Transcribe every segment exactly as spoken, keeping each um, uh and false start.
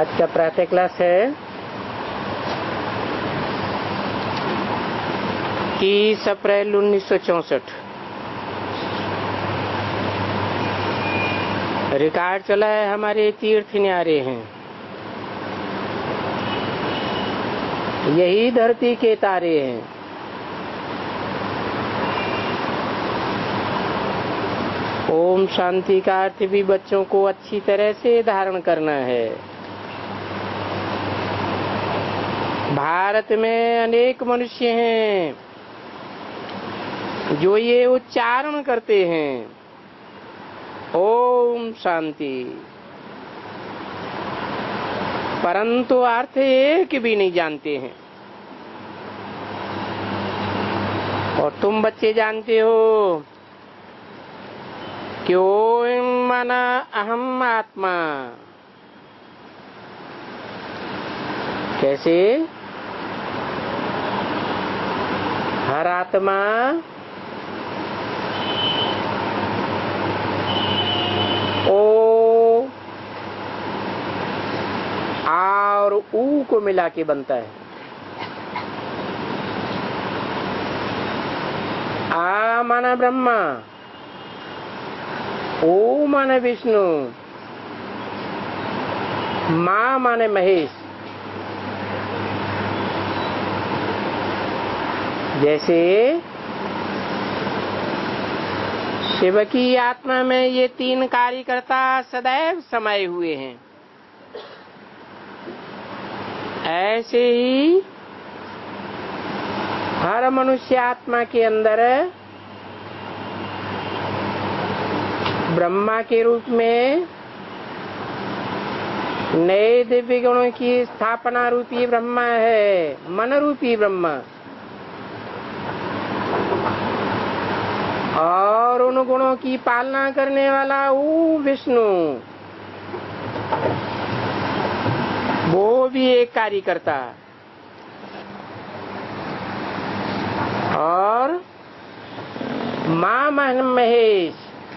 आज का प्रातः क्लास है तीस अप्रैल उन्नीस सौ चौसठ। रिकॉर्ड चला है हमारे तीर्थ न्यारे हैं, यही धरती के तारे हैं। ओम शांति का अर्थ भी बच्चों को अच्छी तरह से धारण करना है। भारत में अनेक मनुष्य हैं जो ये उच्चारण करते हैं ओम शांति, परंतु अर्थ एक भी नहीं जानते हैं। और तुम बच्चे जानते हो कि ओम माना अहम आत्मा। कैसे? हर आत्मा ओ आ और ऊ को मिला के बनता है। आ माना ब्रह्मा, ओ माने विष्णु, मां माने महेश। जैसे शिव की आत्मा में ये तीन कार्यकर्ता सदैव समाये हुए हैं, ऐसे ही हर मनुष्य आत्मा के अंदर ब्रह्मा के रूप में नए दिव्य गुणों की स्थापना रूपी ब्रह्मा है, मन रूपी ब्रह्मा, और उन गुणों की पालना करने वाला वो विष्णु, वो भी एक कार्यकर्ता। और मां महेश,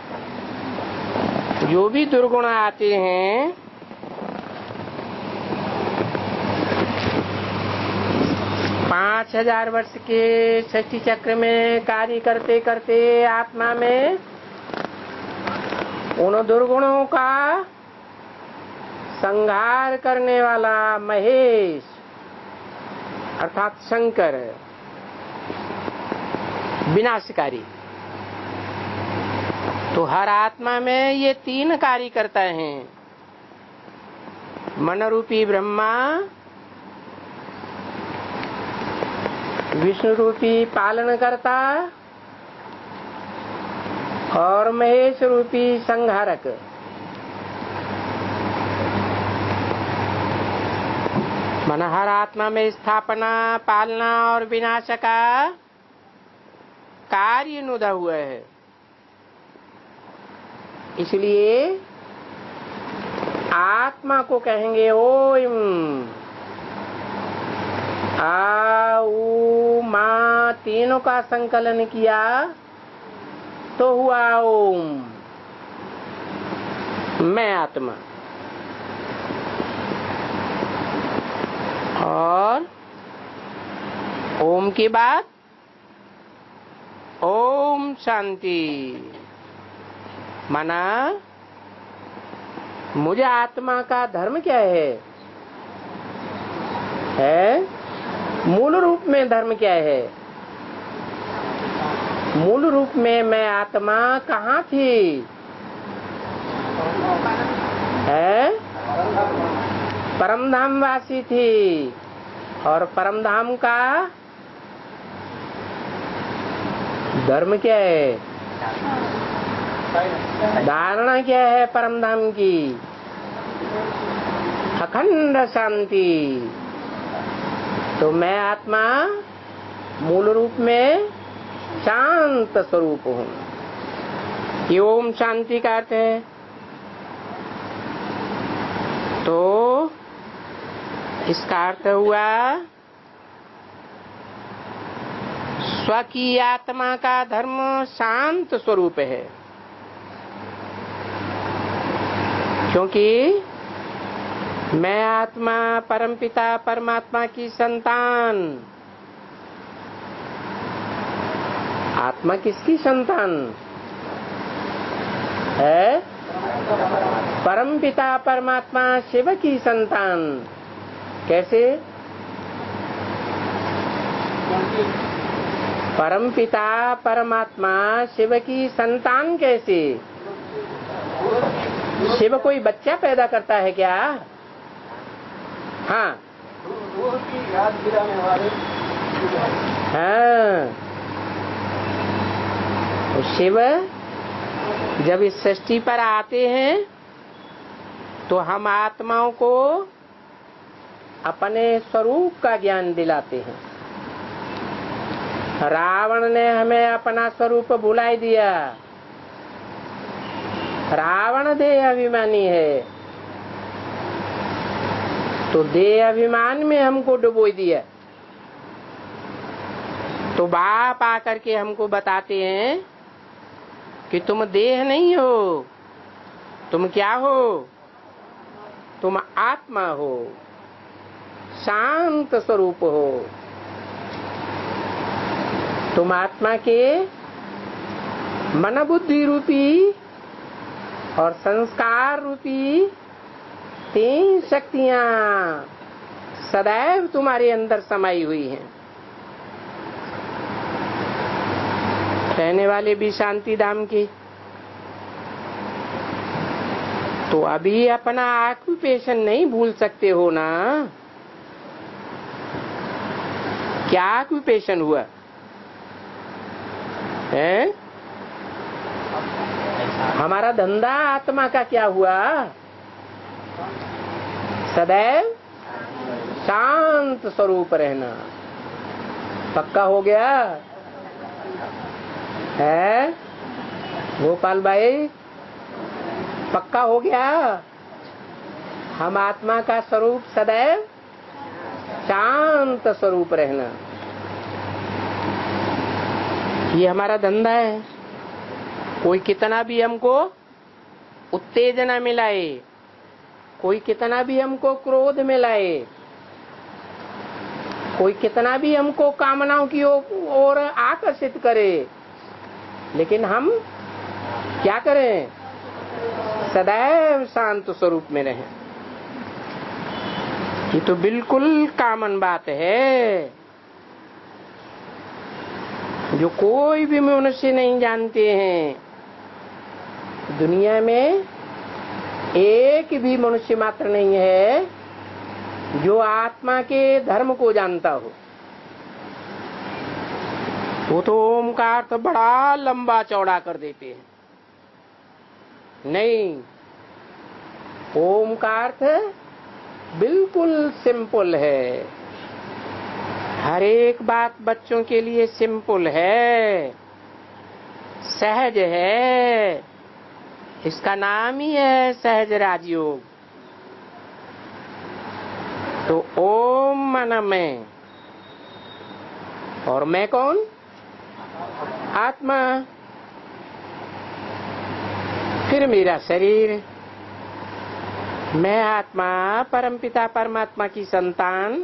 जो भी दुर्गुण आते हैं पांच हजार वर्ष के षष्ठी चक्र में कार्य करते करते आत्मा में उन दुर्गुणों का संहार करने वाला महेश अर्थात शंकर विनाशकारी। तो हर आत्मा में ये तीन कार्य करता है, मन रूपी ब्रह्मा, विष्णु रूपी पालन करता और महेश रूपी संहारक। मन हर आत्मा में स्थापना, पालना और विनाश का कार्य नुदा हुआ है। इसलिए आत्मा को कहेंगे ओम। आ ऊ मां तीनों का संकलन किया तो हुआ ओम, मैं आत्मा। और ओम के बाद ओम शांति, माना मुझे आत्मा का धर्म क्या है? है मूल रूप में धर्म क्या है? मूल रूप में मैं आत्मा कहाँ थी? है परमधाम वासी थी। और परमधाम का धर्म क्या है? धारणा क्या है परमधाम की? अखंड शांति। तो मैं आत्मा मूल रूप में शांत स्वरूप हूँ। ये ओम शांति का अर्थ है। तो इसका अर्थ हुआ स्व की आत्मा का धर्म शांत स्वरूप है, क्योंकि मैं आत्मा परमपिता परमात्मा की संतान। आत्मा किसकी संतान है? परमपिता परमात्मा शिव की संतान। कैसे? परमपिता परमात्मा शिव की संतान कैसे? शिव कोई बच्चा पैदा करता है क्या? हाँ हाँ, तो शिव जब इस सृष्टि पर आते हैं तो हम आत्माओं को अपने स्वरूप का ज्ञान दिलाते हैं। रावण ने हमें अपना स्वरूप भुलाई दिया। रावण देह अभिमानी है, तो देह अभिमान में हमको डुबो दिया। तो बाप आकर के हमको बताते हैं कि तुम देह नहीं हो, तुम क्या हो? तुम आत्मा हो, शांत स्वरूप हो। तुम आत्मा के मन बुद्धि रूपी और संस्कार रूपी तीन शक्तियां सदैव तुम्हारे अंदर समाई हुई हैं। रहने वाले भी शांति धाम के। तो अभी अपना ऑक्यूपेशन नहीं भूल सकते हो ना? क्या ऑक्यूपेशन हुआ है? हमारा धंधा आत्मा का क्या हुआ? सदैव शांत स्वरूप रहना। पक्का हो गया है गोपाल भाई? पक्का हो गया? हम आत्मा का स्वरूप सदैव शांत स्वरूप रहना, ये हमारा धंधा है। कोई कितना भी हमको उत्तेजना मिलाए, कोई कितना भी हमको क्रोध मिलाए, कोई कितना भी हमको कामनाओं की ओर आकर्षित करे, लेकिन हम क्या करें? सदैव शांत स्वरूप में रहें। ये तो बिल्कुल कॉमन बात है, जो कोई भी मनुष्य नहीं जानते हैं। दुनिया में एक भी मनुष्य मात्र नहीं है जो आत्मा के धर्म को जानता हो। वो तो ओम का अर्थ बड़ा लंबा चौड़ा कर देते हैं। नहीं, ओम का अर्थ बिल्कुल सिंपल है। हर एक बात बच्चों के लिए सिंपल है, सहज है। इसका नाम ही है सहज राजयोग। तो ओम मन में, और मैं कौन? आत्मा। फिर मेरा शरीर। मैं आत्मा परमपिता परमात्मा की संतान,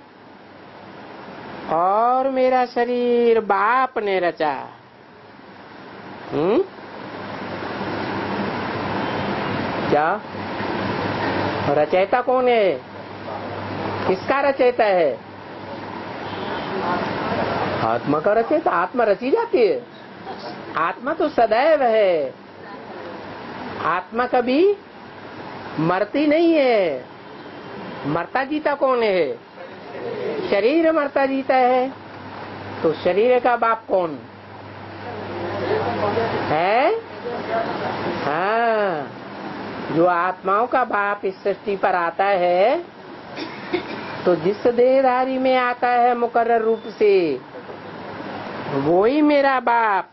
और मेरा शरीर बाप ने रचा। हम्म क्या? रचयिता कौन है? किसका रचयिता है? आत्मा का रचयिता। आत्मा रची जाती है। आत्मा तो सदैव है। आत्मा कभी मरती नहीं है। मरता जीता कौन है? शरीर मरता जीता है। तो शरीर का बाप कौन है? हाँ, जो आत्माओं का बाप इस सृष्टि पर आता है, तो जिस देहधारी में आता है मुकर्रर रूप से, वो ही मेरा बाप,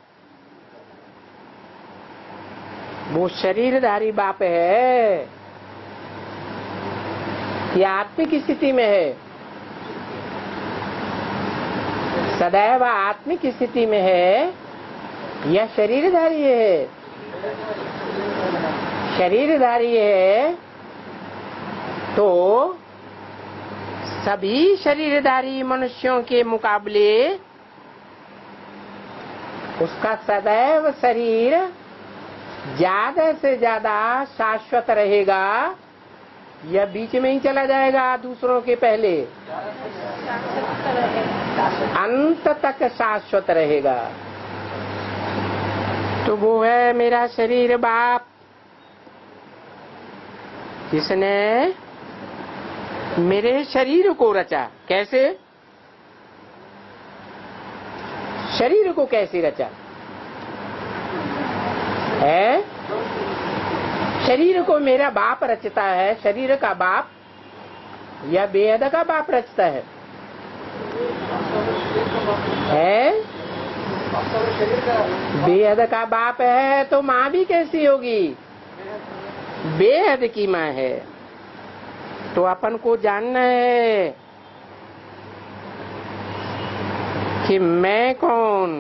वो शरीरधारी बाप है। ये आत्मिक स्थिति में है, सदैव आत्मिक स्थिति में है, या शरीरधारी है? शरीरधारी है, तो सभी शरीरधारी मनुष्यों के मुकाबले उसका सदैव शरीर ज्यादा से ज्यादा शाश्वत रहेगा या बीच में ही चला जाएगा दूसरों के पहले? अंत तक शाश्वत रहेगा। तो वो है मेरा शरीर बाप, जिसने मेरे शरीर को रचा। कैसे? शरीर को कैसे रचा है? शरीर को मेरा बाप रचता है, शरीर का बाप या बेहद का बाप रचता है? है बेहद का बाप है तो माँ भी कैसी होगी? बेहद की माँ है। तो अपन को जानना है कि मैं कौन?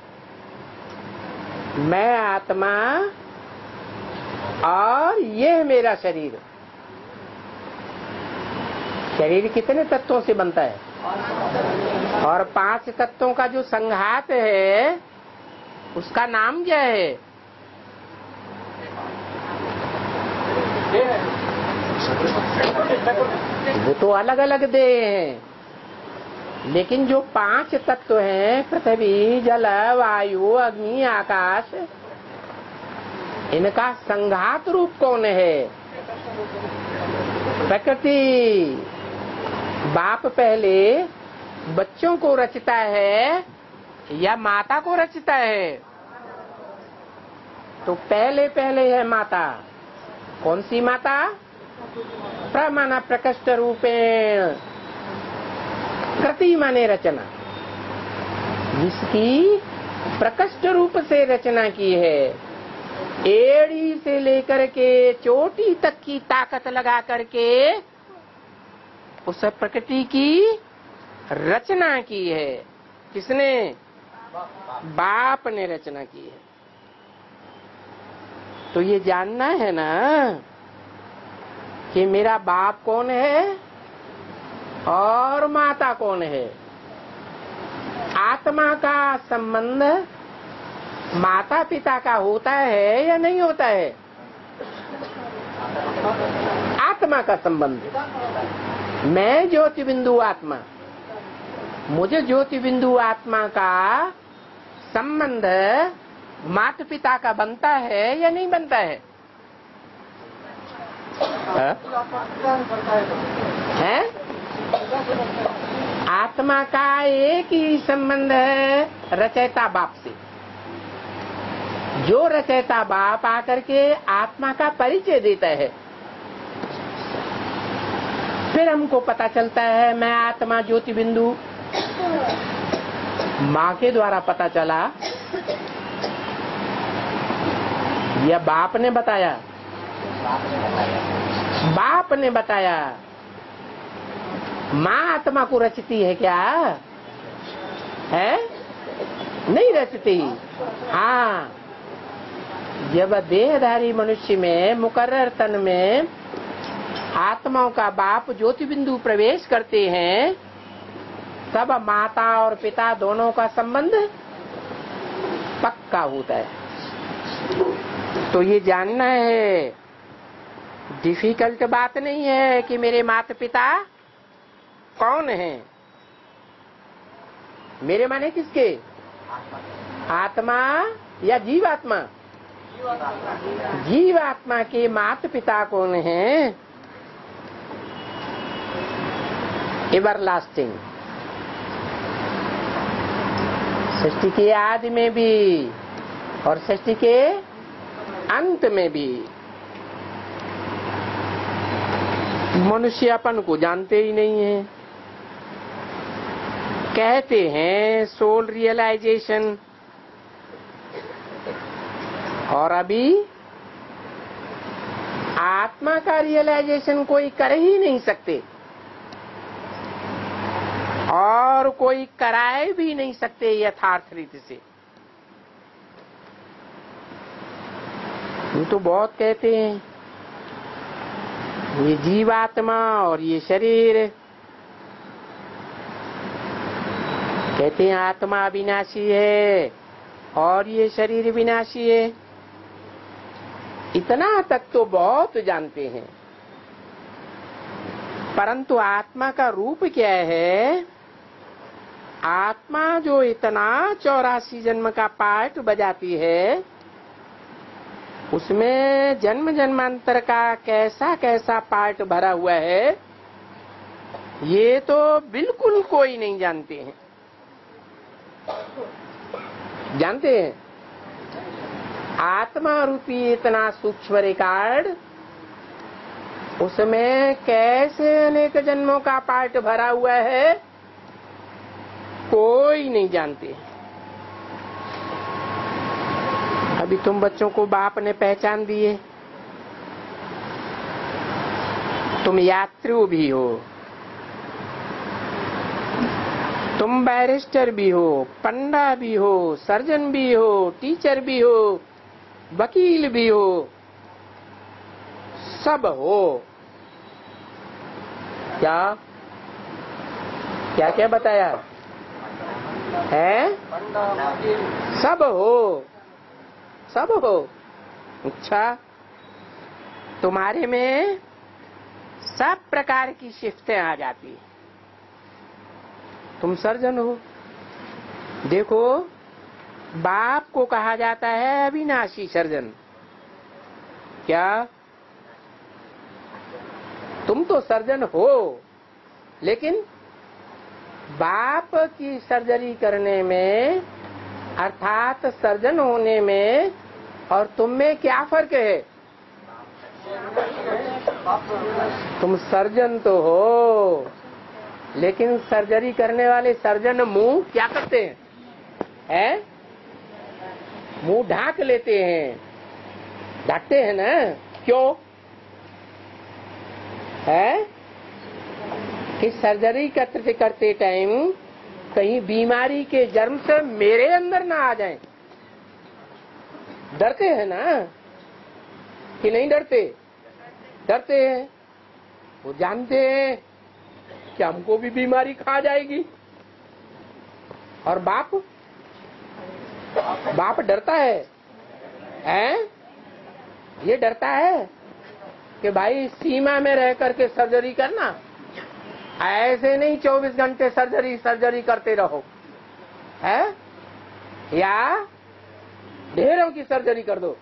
मैं आत्मा और ये मेरा शरीर। शरीर कितने तत्वों से बनता है? और पांच तत्वों का जो संघात है उसका नाम क्या है? वो तो अलग अलग देह हैं, लेकिन जो पांच तत्व हैं, पृथ्वी, जल, वायु, अग्नि, आकाश, इनका संघात रूप कौन है? प्रकृति। बाप पहले बच्चों को रचता है या माता को रचता है? तो पहले पहले है माता। कौन सी माता? प्रमाण प्रकृष्ट रूपेण। कृति माने रचना, जिसकी प्रकृष्ट रूप से रचना की है। एड़ी से लेकर के चोटी तक की ताकत लगा करके उस प्रकृति की रचना की है। किसने? बाप ने रचना की है। तो ये जानना है ना कि मेरा बाप कौन है और माता कौन है। आत्मा का संबंध माता पिता का होता है या नहीं होता है? आत्मा का संबंध। मैं ज्योति बिंदु आत्मा, मुझे ज्योति बिंदु आत्मा का संबंध माता पिता का बनता है या नहीं बनता है? है? आत्मा का एक ही संबंध है रचयिता बाप से। जो रचयिता बाप आकर के आत्मा का परिचय देता है, फिर हमको पता चलता है मैं आत्मा ज्योति बिंदु। माँ के द्वारा पता चला या बाप ने बताया? बाप ने बताया। माँ आत्मा को रचती है क्या? है? नहीं रचती। हाँ, जब देहधारी मनुष्य में मुकर्रर तन में आत्माओं का बाप ज्योति बिंदु प्रवेश करते हैं, तब माता और पिता दोनों का संबंध पक्का होता है। तो ये जानना है, डिफिकल्ट बात नहीं है कि मेरे माता पिता कौन हैं। मेरे माने किसके? आत्मा या जीवात्मा? जीवात्मा के माता पिता कौन हैं? एवरलास्टिंग। सृष्टि के आदि में भी और सृष्टि के अंत में भी। मनुष्य अपन को जानते ही नहीं है। कहते हैं सोल रियलाइजेशन, और अभी आत्मा का रियलाइजेशन कोई कर ही नहीं सकते और कोई कराए भी नहीं सकते यथार्थ रीति से। ये तो बहुत कहते हैं, ये जीवात्मा और ये शरीर, कहते हैं आत्मा अविनाशी है और ये शरीर विनाशी है। इतना तक तो बहुत जानते हैं, परंतु आत्मा का रूप क्या है? आत्मा जो इतना चौरासी जन्म का पार्ट बजाती है, उसमें जन्म जन्मांतर का कैसा कैसा पार्ट भरा हुआ है, ये तो बिल्कुल कोई नहीं जानते हैं। जानते हैं आत्मा रूपी इतना सूक्ष्म रिकॉर्ड, उसमें कैसे अनेक जन्मों का पार्ट भरा हुआ है, कोई नहीं जानते। अभी तुम बच्चों को बाप ने पहचान दिए, तुम यात्री भी हो, तुम बैरिस्टर भी हो, पंडा भी हो, सर्जन भी हो, टीचर भी हो, वकील भी हो, सब हो। क्या क्या क्या बताया है? सब हो, सब हो। अच्छा, तुम्हारे में सब प्रकार की शिफ्टें आ जाती है। तुम सर्जन हो, देखो बाप को कहा जाता है अविनाशी सर्जन। क्या तुम तो सर्जन हो, लेकिन बाप की सर्जरी करने में अर्थात सर्जन होने में और तुम में क्या फर्क है? तुम सर्जन तो हो, लेकिन सर्जरी करने वाले सर्जन मुंह क्या करते हैं? हैं? मुंह ढांक लेते हैं, ढकते हैं ना? क्यों है? कि सर्जरी करते करते टाइम कहीं बीमारी के जर्म से मेरे अंदर ना आ जाएं। डरते हैं ना कि नहीं डरते? डरते हैं। वो जानते हैं कि हमको भी बीमारी खा जाएगी। और बाप बाप डरता है, हैं? ये डरता है कि भाई सीमा में रह करके सर्जरी करना, ऐसे नहीं चौबीस घंटे सर्जरी सर्जरी करते रहो, है? या ढेरों की सर्जरी कर दो।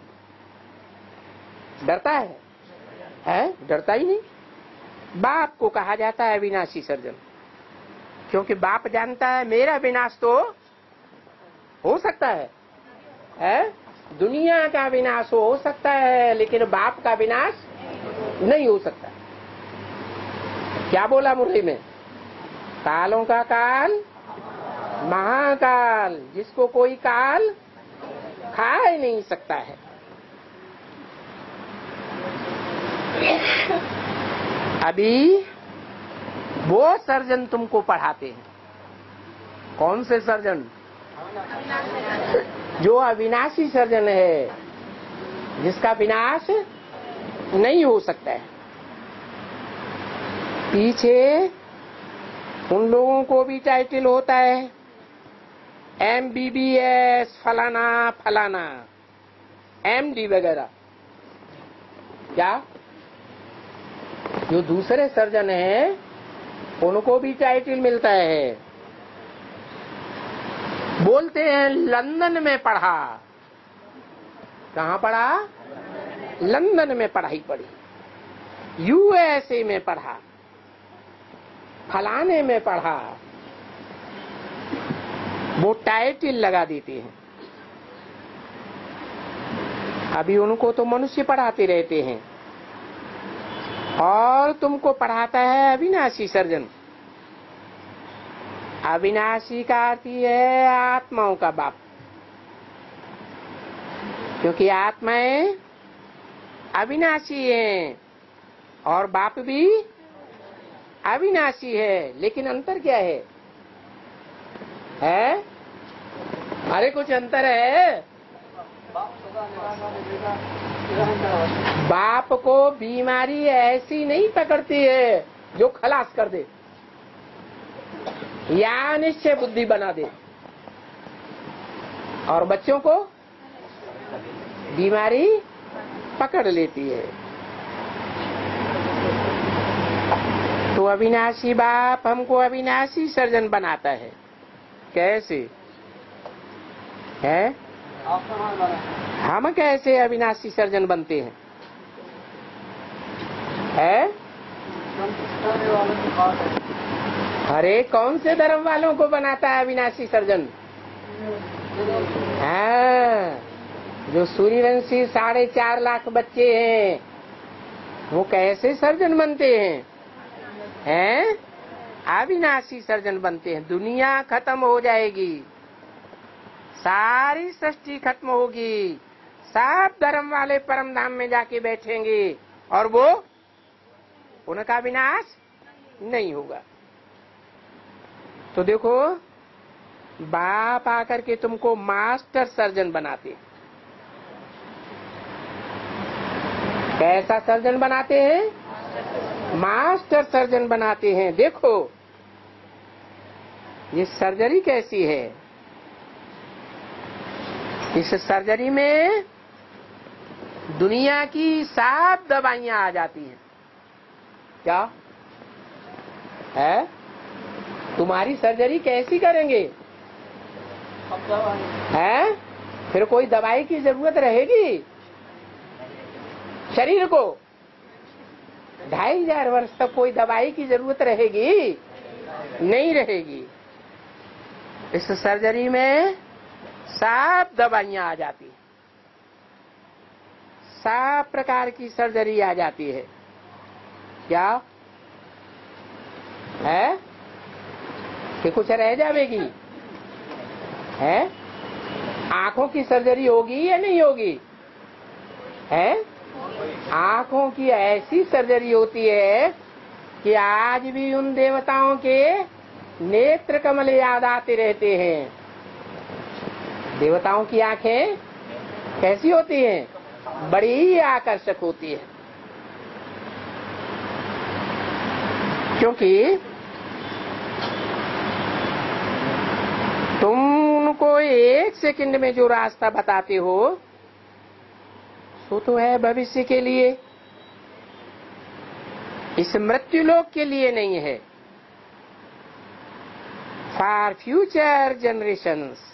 डरता है, है? डरता ही नहीं। बाप को कहा जाता है अविनाशी सर्जन, क्योंकि बाप जानता है मेरा विनाश तो हो सकता है, है? दुनिया का विनाश हो सकता है, लेकिन बाप का विनाश नहीं हो सकता। क्या बोला मुरली में? कालों का काल महाकाल, जिसको कोई काल खा ही नहीं सकता है। अभी वो सर्जन तुमको पढ़ाते हैं। कौन से सर्जन? जो अविनाशी सर्जन है, जिसका विनाश नहीं हो सकता है। पीछे उन लोगों को भी टाइटल होता है एम बी बी एस फलाना फलाना, एम डी वगैरह। क्या जो दूसरे सर्जन हैं उनको भी टाइटल मिलता है। बोलते हैं लंदन में पढ़ा। कहाँ पढ़ा? लंदन में पढ़ाई पढ़ी, यूएसए में पढ़ा, फलाने में पढ़ा। वो टाइटल लगा देते हैं। अभी उनको तो मनुष्य पढ़ाते रहते हैं और तुमको पढ़ाता है अविनाशी सर्जन। अविनाशी का अर्थ है आत्माओं का बाप, क्योंकि आत्माएं अविनाशी हैं और बाप भी अविनाशी है। लेकिन अंतर क्या है? है? अरे कुछ अंतर है? बाप को बीमारी ऐसी नहीं पकड़ती है जो खलास कर दे या निश्चय बुद्धि बना दे, और बच्चों को बीमारी पकड़ लेती है। तो अविनाशी बाप हमको अविनाशी सर्जन बनाता है। कैसे है? हम कैसे अविनाशी सर्जन बनते हैं? है? अरे कौन से धर्म वालों को बनाता है अविनाशी सर्जन? हाँ, जो सूर्यवंशी साढ़े चार लाख बच्चे हैं वो कैसे सर्जन बनते हैं? हैं? अविनाशी सर्जन बनते हैं। दुनिया खत्म हो जाएगी, सारी सृष्टि खत्म होगी, सब धर्म वाले परम धाम में जाके बैठेंगे और वो उनका विनाश नहीं होगा। तो देखो, बाप आकर के तुमको मास्टर सर्जन बनाते। कैसा सर्जन बनाते हैं? मास्टर सर्जन बनाते हैं। देखो ये सर्जरी कैसी है। इस सर्जरी में दुनिया की सब दवाइयां आ जाती हैं। क्या है? तुम्हारी सर्जरी कैसी करेंगे? है? फिर कोई दवाई की जरूरत रहेगी? शरीर को ढाई हजार वर्ष तक कोई दवाई की जरूरत रहेगी? नहीं रहेगी। इस सर्जरी में सब दवाइयां आ जाती हैं, सब प्रकार की सर्जरी आ जाती है। क्या है कि कुछ रह जाएगी? है? आंखों की सर्जरी होगी या नहीं होगी? है? आंखों की ऐसी सर्जरी होती है कि आज भी उन देवताओं के नेत्र कमल याद आते रहते हैं। देवताओं की आंखें कैसी होती हैं? बड़ी आकर्षक होती है, क्योंकि तुम उनको एक सेकंड में जो रास्ता बताते हो सो तो है भविष्य के लिए, इस मृत्युलोक के लिए नहीं है। For future generations.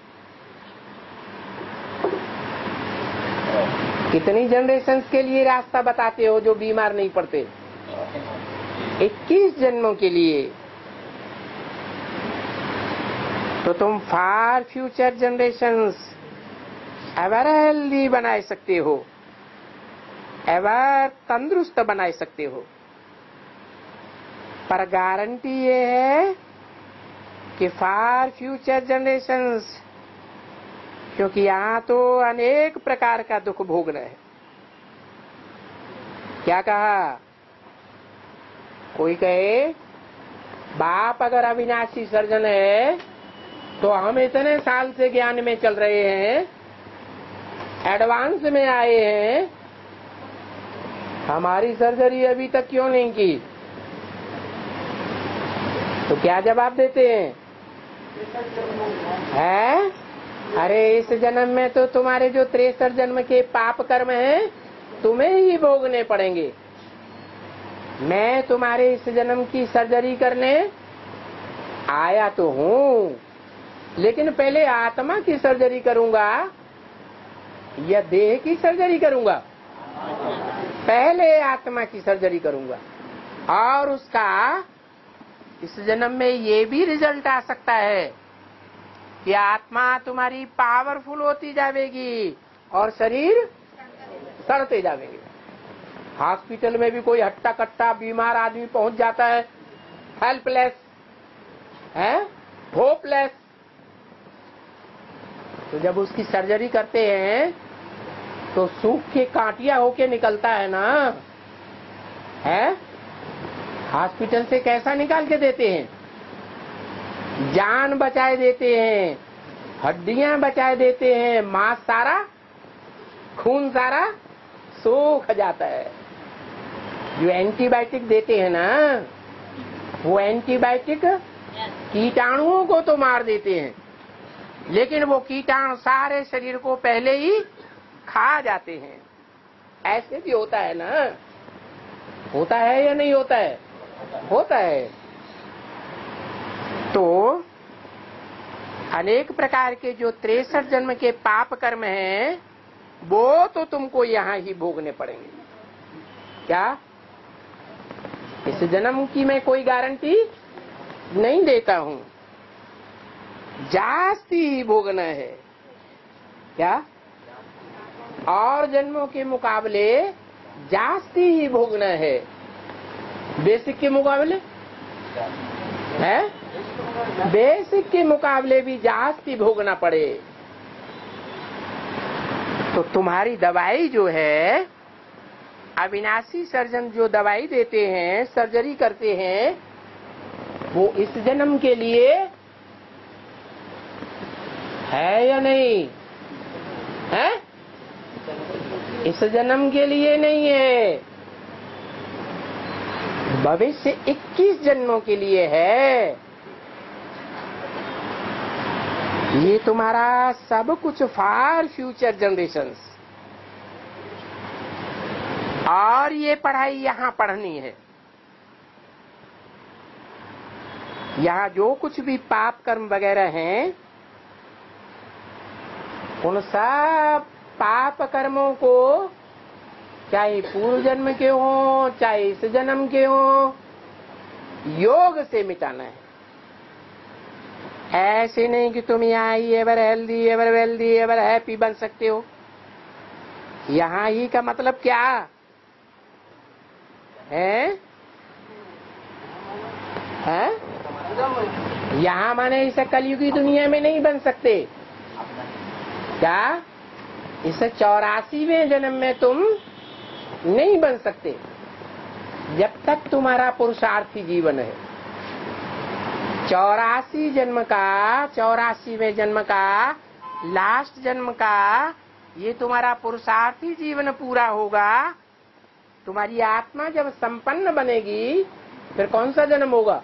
कितनी जनरेशंस के लिए रास्ता बताते हो जो बीमार नहीं पड़ते? इक्कीस जन्मों के लिए। तो तुम for future generations ever healthy बना सकते हो, एवर तंदुरुस्त बना सकते हो। पर गारंटी ये है कि फॉर फ्यूचर जनरेशंस, क्योंकि यहाँ तो अनेक प्रकार का दुख भोगना है। क्या कहा? कोई कहे बाप अगर अविनाशी सर्जन है तो हम इतने साल से ज्ञान में चल रहे हैं, एडवांस में आए हैं, हमारी सर्जरी अभी तक क्यों नहीं की? तो क्या जवाब देते हैं? है? अरे इस जन्म में तो तुम्हारे जो तिरसठ जन्म के पाप कर्म हैं तुम्हें ही भोगने पड़ेंगे। मैं तुम्हारे इस जन्म की सर्जरी करने आया तो हूँ, लेकिन पहले आत्मा की सर्जरी करूंगा या देह की सर्जरी करूंगा? पहले आत्मा की सर्जरी करूंगा, और उसका इस जन्म में ये भी रिजल्ट आ सकता है कि आत्मा तुम्हारी पावरफुल होती जाएगी और शरीर सड़ते जाएंगे। हॉस्पिटल में भी कोई हट्टा कट्टा बीमार आदमी पहुंच जाता है, हेल्पलेस है, होपलेस। तो जब उसकी सर्जरी करते हैं तो सूख के कांटिया होके निकलता है ना, है? हॉस्पिटल से कैसा निकाल के देते हैं? जान बचाए देते हैं, हड्डियां बचाए देते हैं, मांस सारा, खून सारा सूख जाता है। जो एंटीबायोटिक देते हैं ना, वो एंटीबायोटिक कीटाणुओं को तो मार देते हैं, लेकिन वो कीटाणु सारे शरीर को पहले ही खा जाते हैं। ऐसे भी होता है ना, होता है या नहीं होता है? होता है। तो अनेक प्रकार के जो तिरसठ जन्म के पाप कर्म हैं, वो तो तुमको यहाँ ही भोगने पड़ेंगे। क्या इस जन्म की मैं कोई गारंटी नहीं देता हूँ, जास्ती ही भोगना है। क्या और जन्मों के मुकाबले जास्ती ही भोगना है। बेसिक के मुकाबले है, बेसिक के मुकाबले भी जास्ती भोगना पड़े। तो तुम्हारी दवाई जो है, अविनाशी सर्जन जो दवाई देते हैं, सर्जरी करते हैं, वो इस जन्म के लिए है या नहीं है? इस जन्म के लिए नहीं है, भविष्य इक्कीस जन्मों के लिए है। ये तुम्हारा सब कुछ फॉर फ्यूचर जनरेशंस। और ये पढ़ाई यहाँ पढ़नी है। यहाँ जो कुछ भी पाप कर्म वगैरह हैं, उन सब पाप कर्मों को, चाहे पूर्व जन्म के हो चाहे इस जन्म के हो, योग से मिटाना है। ऐसे नहीं कि तुम यहाँ ही ever healthy ever wealthy ever happy बन सकते हो। यहाँ ही का मतलब क्या है? है? यहाँ माने इस कलयुगी दुनिया में नहीं बन सकते। क्या इस चौरासीवें जन्म में तुम नहीं बन सकते, जब तक तुम्हारा पुरुषार्थी जीवन है। चौरासी जन्म का, चौरासीवें जन्म का, लास्ट जन्म का, ये तुम्हारा पुरुषार्थी जीवन पूरा होगा। तुम्हारी आत्मा जब संपन्न बनेगी, फिर कौन सा जन्म होगा?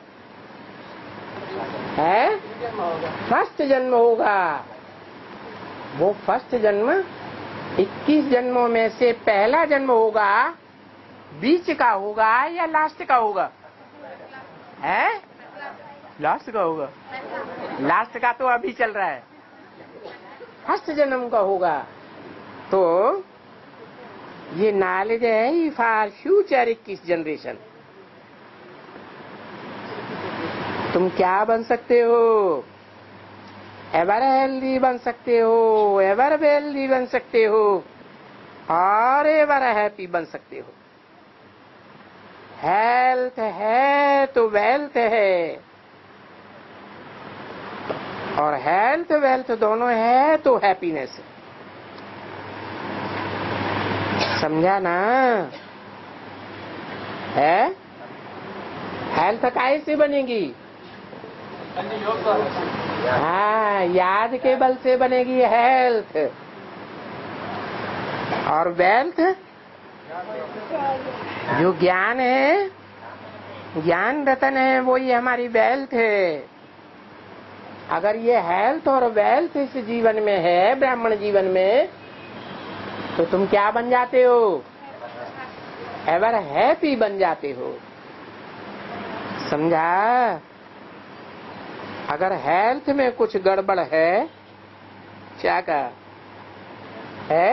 है फर्स्ट जन्म होगा। वो फर्स्ट जन्म इक्कीस जन्मों में से पहला जन्म होगा, बीच का होगा या लास्ट का होगा? है लास्ट का होगा। लास्ट का तो अभी चल रहा है, फर्स्ट जन्म का होगा। तो ये नॉलेज है फॉर फ्यूचर इक्कीस जनरेशन। तुम क्या बन सकते हो? एवर हेल्दी बन सकते हो, एवर वेल्दी बन सकते हो, और एवर हैप्पी बन सकते हो। हेल्थ है तो वेल्थ है, और हेल्थ वेल्थ दोनों है तो हैप्पीनेस है। समझा ना? है हेल्थ काहे से बनेगी? हाँ, याद के बल से बनेगी हेल्थ। और वेल्थ जो ज्ञान है, ज्ञान रतन है, वो ही हमारी वेल्थ है। अगर ये हेल्थ और वेल्थ इस जीवन में है, ब्राह्मण जीवन में, तो तुम क्या बन जाते हो? एवर हैप्पी बन जाते हो। समझा? अगर हेल्थ में कुछ गड़बड़ है, क्या कहा है?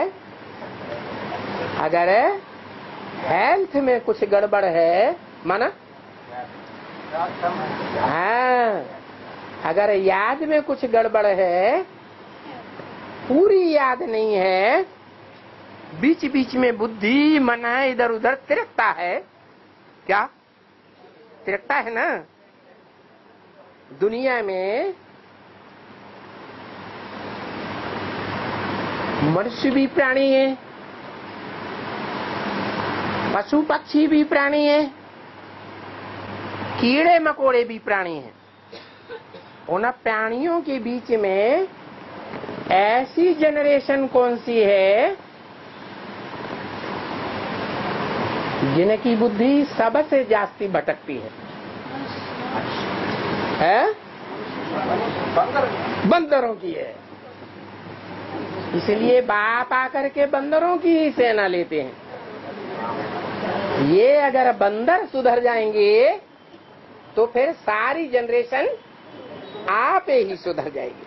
अगर हेल्थ में कुछ गड़बड़ है, माना हाँ, अगर याद में कुछ गड़बड़ है, पूरी याद नहीं है, बीच बीच में बुद्धि मन इधर उधर तिरकता है। क्या तिरकता है ना? दुनिया में मनुष्य भी प्राणी है, पशु पक्षी भी प्राणी है, कीड़े मकोड़े भी प्राणी हैं। उन प्राणियों के बीच में ऐसी जनरेशन कौन सी है जिनकी बुद्धि सबसे जास्ती भटकती है, है? बंदरों की है। इसलिए बाप आकर के बंदरों की ही सेना लेते हैं। ये अगर बंदर सुधर जाएंगे तो फिर सारी जनरेशन आप ही सुधर जाएगी।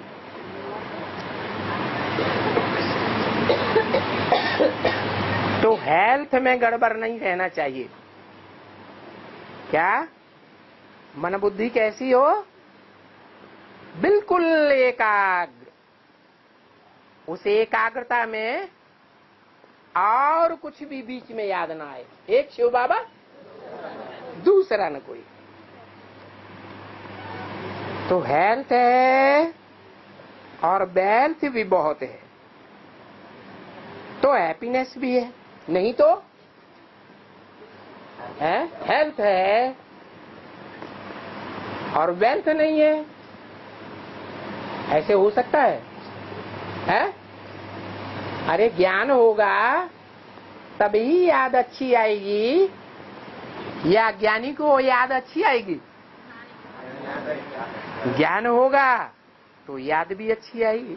तो हेल्थ में गड़बड़ नहीं रहना चाहिए। क्या? मन बुद्धि कैसी हो? बिल्कुल एकाग्र। उस एकाग्रता में और कुछ भी बीच में याद ना आए। एक शिव बाबा, दूसरा न कोई। तो हेल्थ है और वेल्थ भी बहुत है, तो हैप्पीनेस भी है। नहीं तो है, हेल्थ है और वेल्थ नहीं है, ऐसे हो सकता है? है? अरे ज्ञान होगा तभी याद अच्छी आएगी, या ज्ञानी को याद अच्छी आएगी? ज्ञान होगा तो याद भी अच्छी आएगी।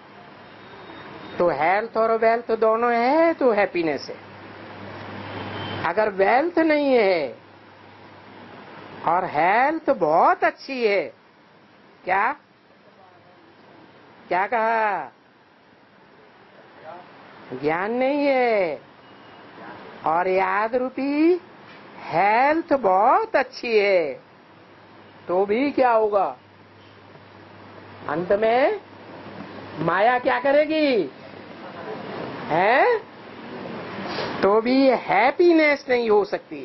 तो हेल्थ और वेल्थ दोनों है तो हैप्पीनेस है। अगर वेल्थ नहीं है और हेल्थ बहुत अच्छी है, क्या क्या कहा? ज्ञान नहीं है और याद रूपी हेल्थ बहुत अच्छी है, तो भी क्या होगा? अंत में माया क्या करेगी? है? तो भी हैप्पीनेस नहीं हो सकती।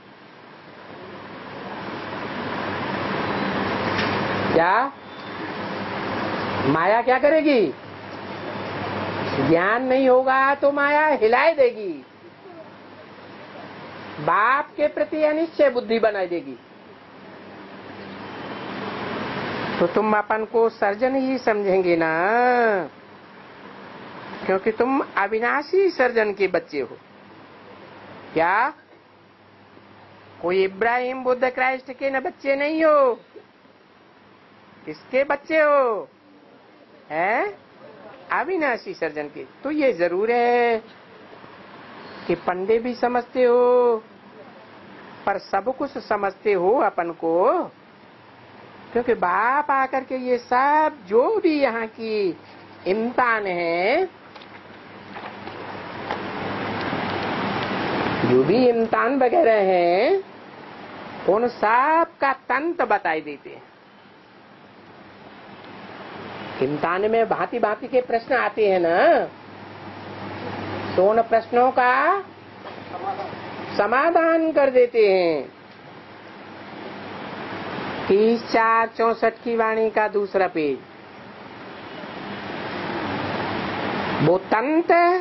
क्या? माया क्या करेगी? ज्ञान नहीं होगा तो माया हिलाए देगी, बाप के प्रति अनिश्चय बुद्धि बना देगी। तो तुम अपन को सर्जन ही समझेंगे ना, क्योंकि तुम अविनाशी सर्जन के बच्चे हो। क्या? कोई इब्राहिम बुद्ध क्राइस्ट के न बच्चे नहीं हो, किसके बच्चे हो? हैं? अविनाशी सर्जन के। तो ये जरूर है कि पंडे भी समझते हो, पर सब कुछ समझते हो अपन को, क्योंकि बाप आकर के ये सब जो भी यहाँ की इम्तान है, जो भी इम्तान वगैरह हैं, उन सब का तंत्र बताई देते हैं। इम्तान में भांति भांति के प्रश्न आते हैं ना, तो उन प्रश्नों का समाधान कर देते हैं। तीस चार चौसठ की वाणी का दूसरा पेज, वो तंत्र,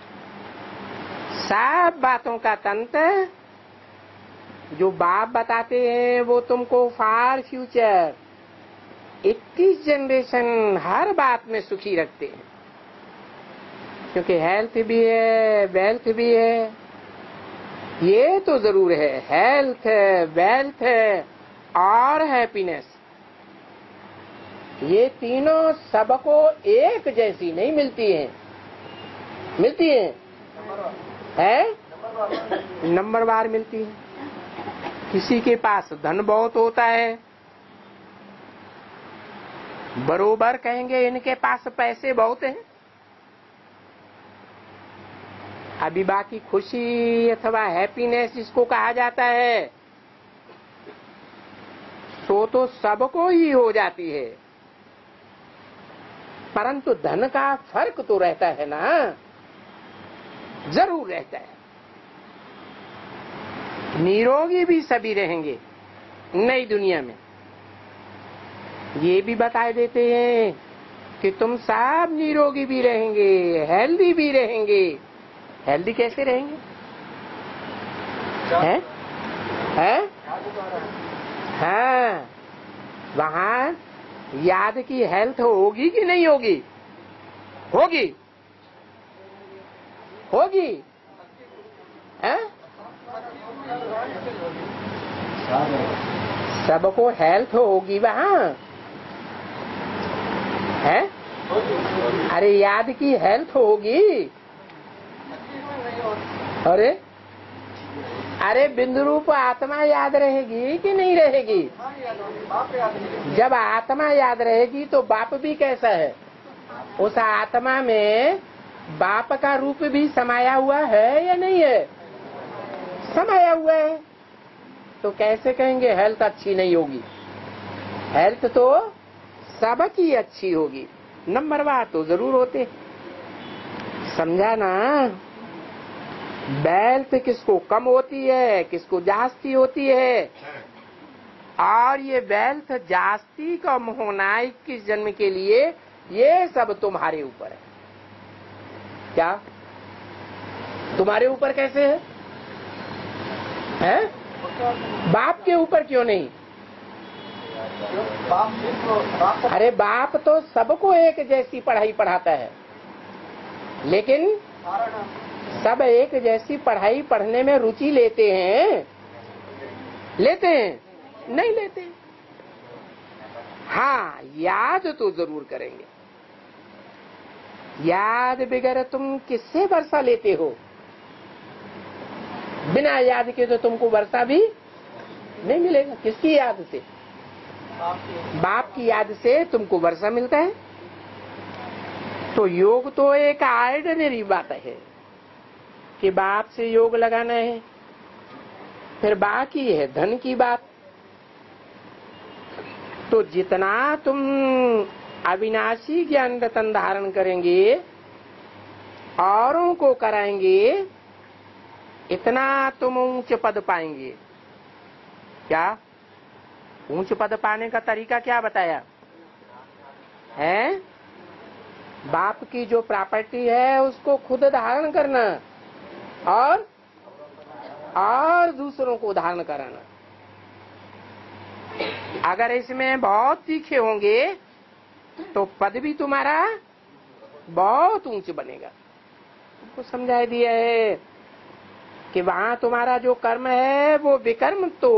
सब बातों का तंत्र जो बाप बताते हैं, वो तुमको फार फ्यूचर इक्कीस जनरेशन हर बात में सुखी रखते हैं, क्योंकि हेल्थ भी है, वेल्थ भी है। ये तो जरूर है, हेल्थ है, वेल्थ है और हैप्पीनेस, ये तीनों सबको एक जैसी नहीं मिलती हैं। मिलती हैं? है? नंबरवार मिलती है। किसी के पास धन बहुत होता है, बरोबर कहेंगे इनके पास पैसे बहुत हैं। अभी बाकी खुशी अथवा हैप्पीनेस जिसको कहा जाता है, तो तो सबको ही हो जाती है, परंतु धन का फर्क तो रहता है ना, जरूर रहता है। निरोगी भी सभी रहेंगे नई दुनिया में, ये भी बता देते हैं कि तुम सब निरोगी भी रहेंगे, हेल्दी भी रहेंगे। हेल्दी कैसे रहेंगे? है? है? हाँ, वहाँ याद की हेल्थ होगी कि नहीं होगी? होगी, होगी। है? सबको हेल्थ होगी वहाँ है। अरे याद की हेल्थ होगी। अरे अरे बिंदु रूप आत्मा याद रहेगी कि नहीं रहेगी? जब आत्मा याद रहेगी तो बाप भी कैसा है? उस आत्मा में बाप का रूप भी समाया हुआ है या नहीं है? समाया हुआ है। तो कैसे कहेंगे हेल्थ अच्छी नहीं होगी? हेल्थ तो सबकी अच्छी होगी, नंबरवार तो जरूर होते। समझा ना? वेल्थ किसको कम होती है, किसको जास्ती होती है। और ये वेल्थ जास्ती कम होना इक्कीस जन्म के लिए, ये सब तुम्हारे ऊपर है। क्या तुम्हारे ऊपर कैसे है? हैं? बाप के ऊपर क्यों नहीं? अरे बाप तो सबको एक जैसी पढ़ाई पढ़ाता है, लेकिन सब एक जैसी पढ़ाई पढ़ने में रुचि लेते हैं? लेते हैं? नहीं लेते। हाँ, याद तो जरूर करेंगे। याद बगैर तुम किससे वर्षा लेते हो? बिना याद के तो तुमको वर्षा भी नहीं मिलेगा। किसकी याद से? बाप की याद से तुमको वर्षा मिलता है। तो योग तो एक ऑर्डिनरी बात है कि बाप से योग लगाना है। फिर बाकी है धन की बात। तो जितना तुम अविनाशी ज्ञान रतन धारण करेंगे, औरों को कराएंगे, इतना तुम ऊंच पद पाएंगे। क्या ऊंच पद पाने का तरीका क्या बताया है? बाप की जो प्रॉपर्टी है उसको खुद धारण करना और और दूसरों को धारण कराना। अगर इसमें बहुत तीखे होंगे तो पद भी तुम्हारा बहुत ऊंच बनेगा। तुमको समझाई दिया है कि वहां तुम्हारा जो कर्म है वो विकर्म तो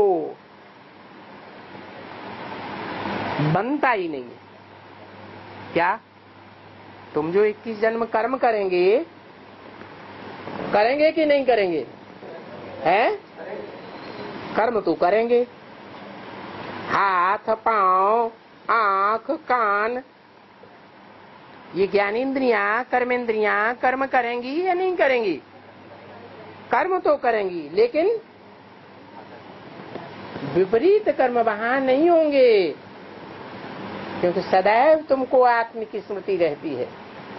बनता ही नहीं है। क्या तुम जो इक्कीस जन्म कर्म करेंगे, करेंगे कि नहीं करेंगे? हैं? कर्म तो करेंगे। हाथ, पांव, आंख, कान, ये ज्ञानेंद्रियां, कर्मेंद्रियां कर्म करेंगी या नहीं करेंगी? कर्म तो करेंगी, लेकिन विपरीत कर्म वहां नहीं होंगे, क्योंकि सदैव तुमको आत्म की स्मृति रहती है।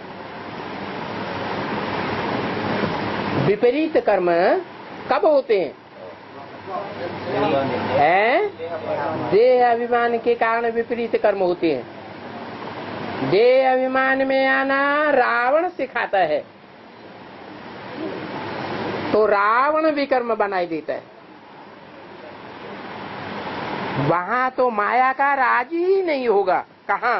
विपरीत कर्म कब होते हैं? हैं? देह अभिमान के कारण विपरीत कर्म होते हैं। देह अभिमान में आना रावण सिखाता है, तो रावण विकर्म बनाई देता है। वहां तो माया का राज ही नहीं होगा। कहाँ?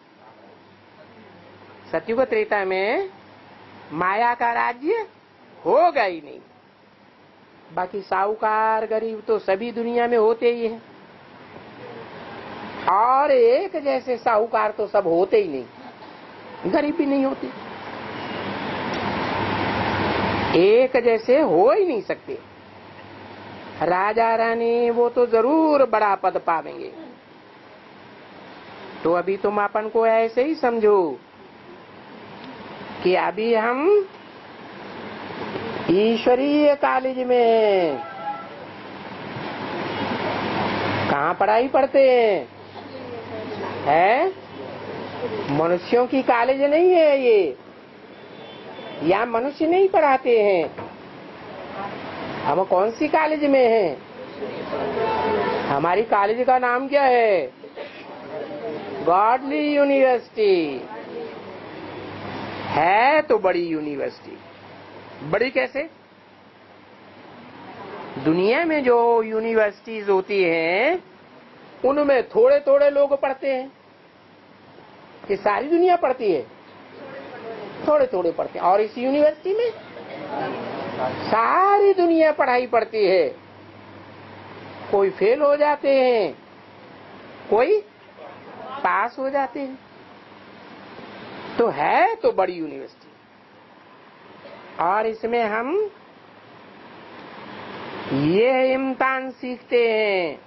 सतयुग त्रेता में माया का राज्य होगा ही नहीं। बाकी साहूकार गरीब तो सभी दुनिया में होते ही हैं, और एक जैसे साहूकार तो सब होते ही नहीं, गरीब भी नहीं होते, एक जैसे हो ही नहीं सकते। राजा रानी वो तो जरूर बड़ा पद पावेंगे। तो अभी तुम अपन को ऐसे ही समझो कि अभी हम ईश्वरीय कॉलेज में कहाँ पढ़ाई पढ़ते हैं? है? मनुष्यों की कॉलेज नहीं है ये, या मनुष्य नहीं पढ़ाते हैं। हम कौन सी कॉलेज में हैं? हमारी कॉलेज का नाम क्या है? गॉडली यूनिवर्सिटी है। तो बड़ी यूनिवर्सिटी। बड़ी कैसे? दुनिया में जो यूनिवर्सिटीज होती हैं उनमें थोड़े थोड़े लोग पढ़ते हैं कि सारी दुनिया पढ़ती है? थोड़े थोड़े पढ़ते हैं। और इस यूनिवर्सिटी में सारी दुनिया पढ़ाई पढ़ती है। कोई फेल हो जाते हैं, कोई पास हो जाते हैं। तो है तो बड़ी यूनिवर्सिटी, और इसमें हम ये इम्तिहान सीखते हैं।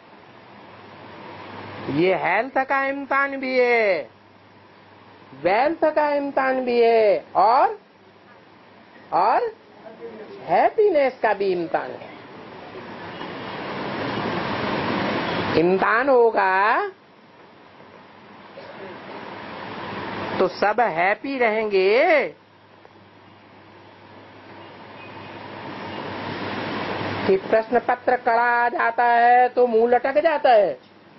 ये हेल्थ का इम्तिहान भी है, वेल्थ का इम्तिहान भी है, और और हैप्पीनेस का भी इम्तिहान है। इम्तिहान होगा तो सब हैप्पी रहेंगे, कि प्रश्न पत्र कड़ा जाता है तो मुंह लटक जाता है,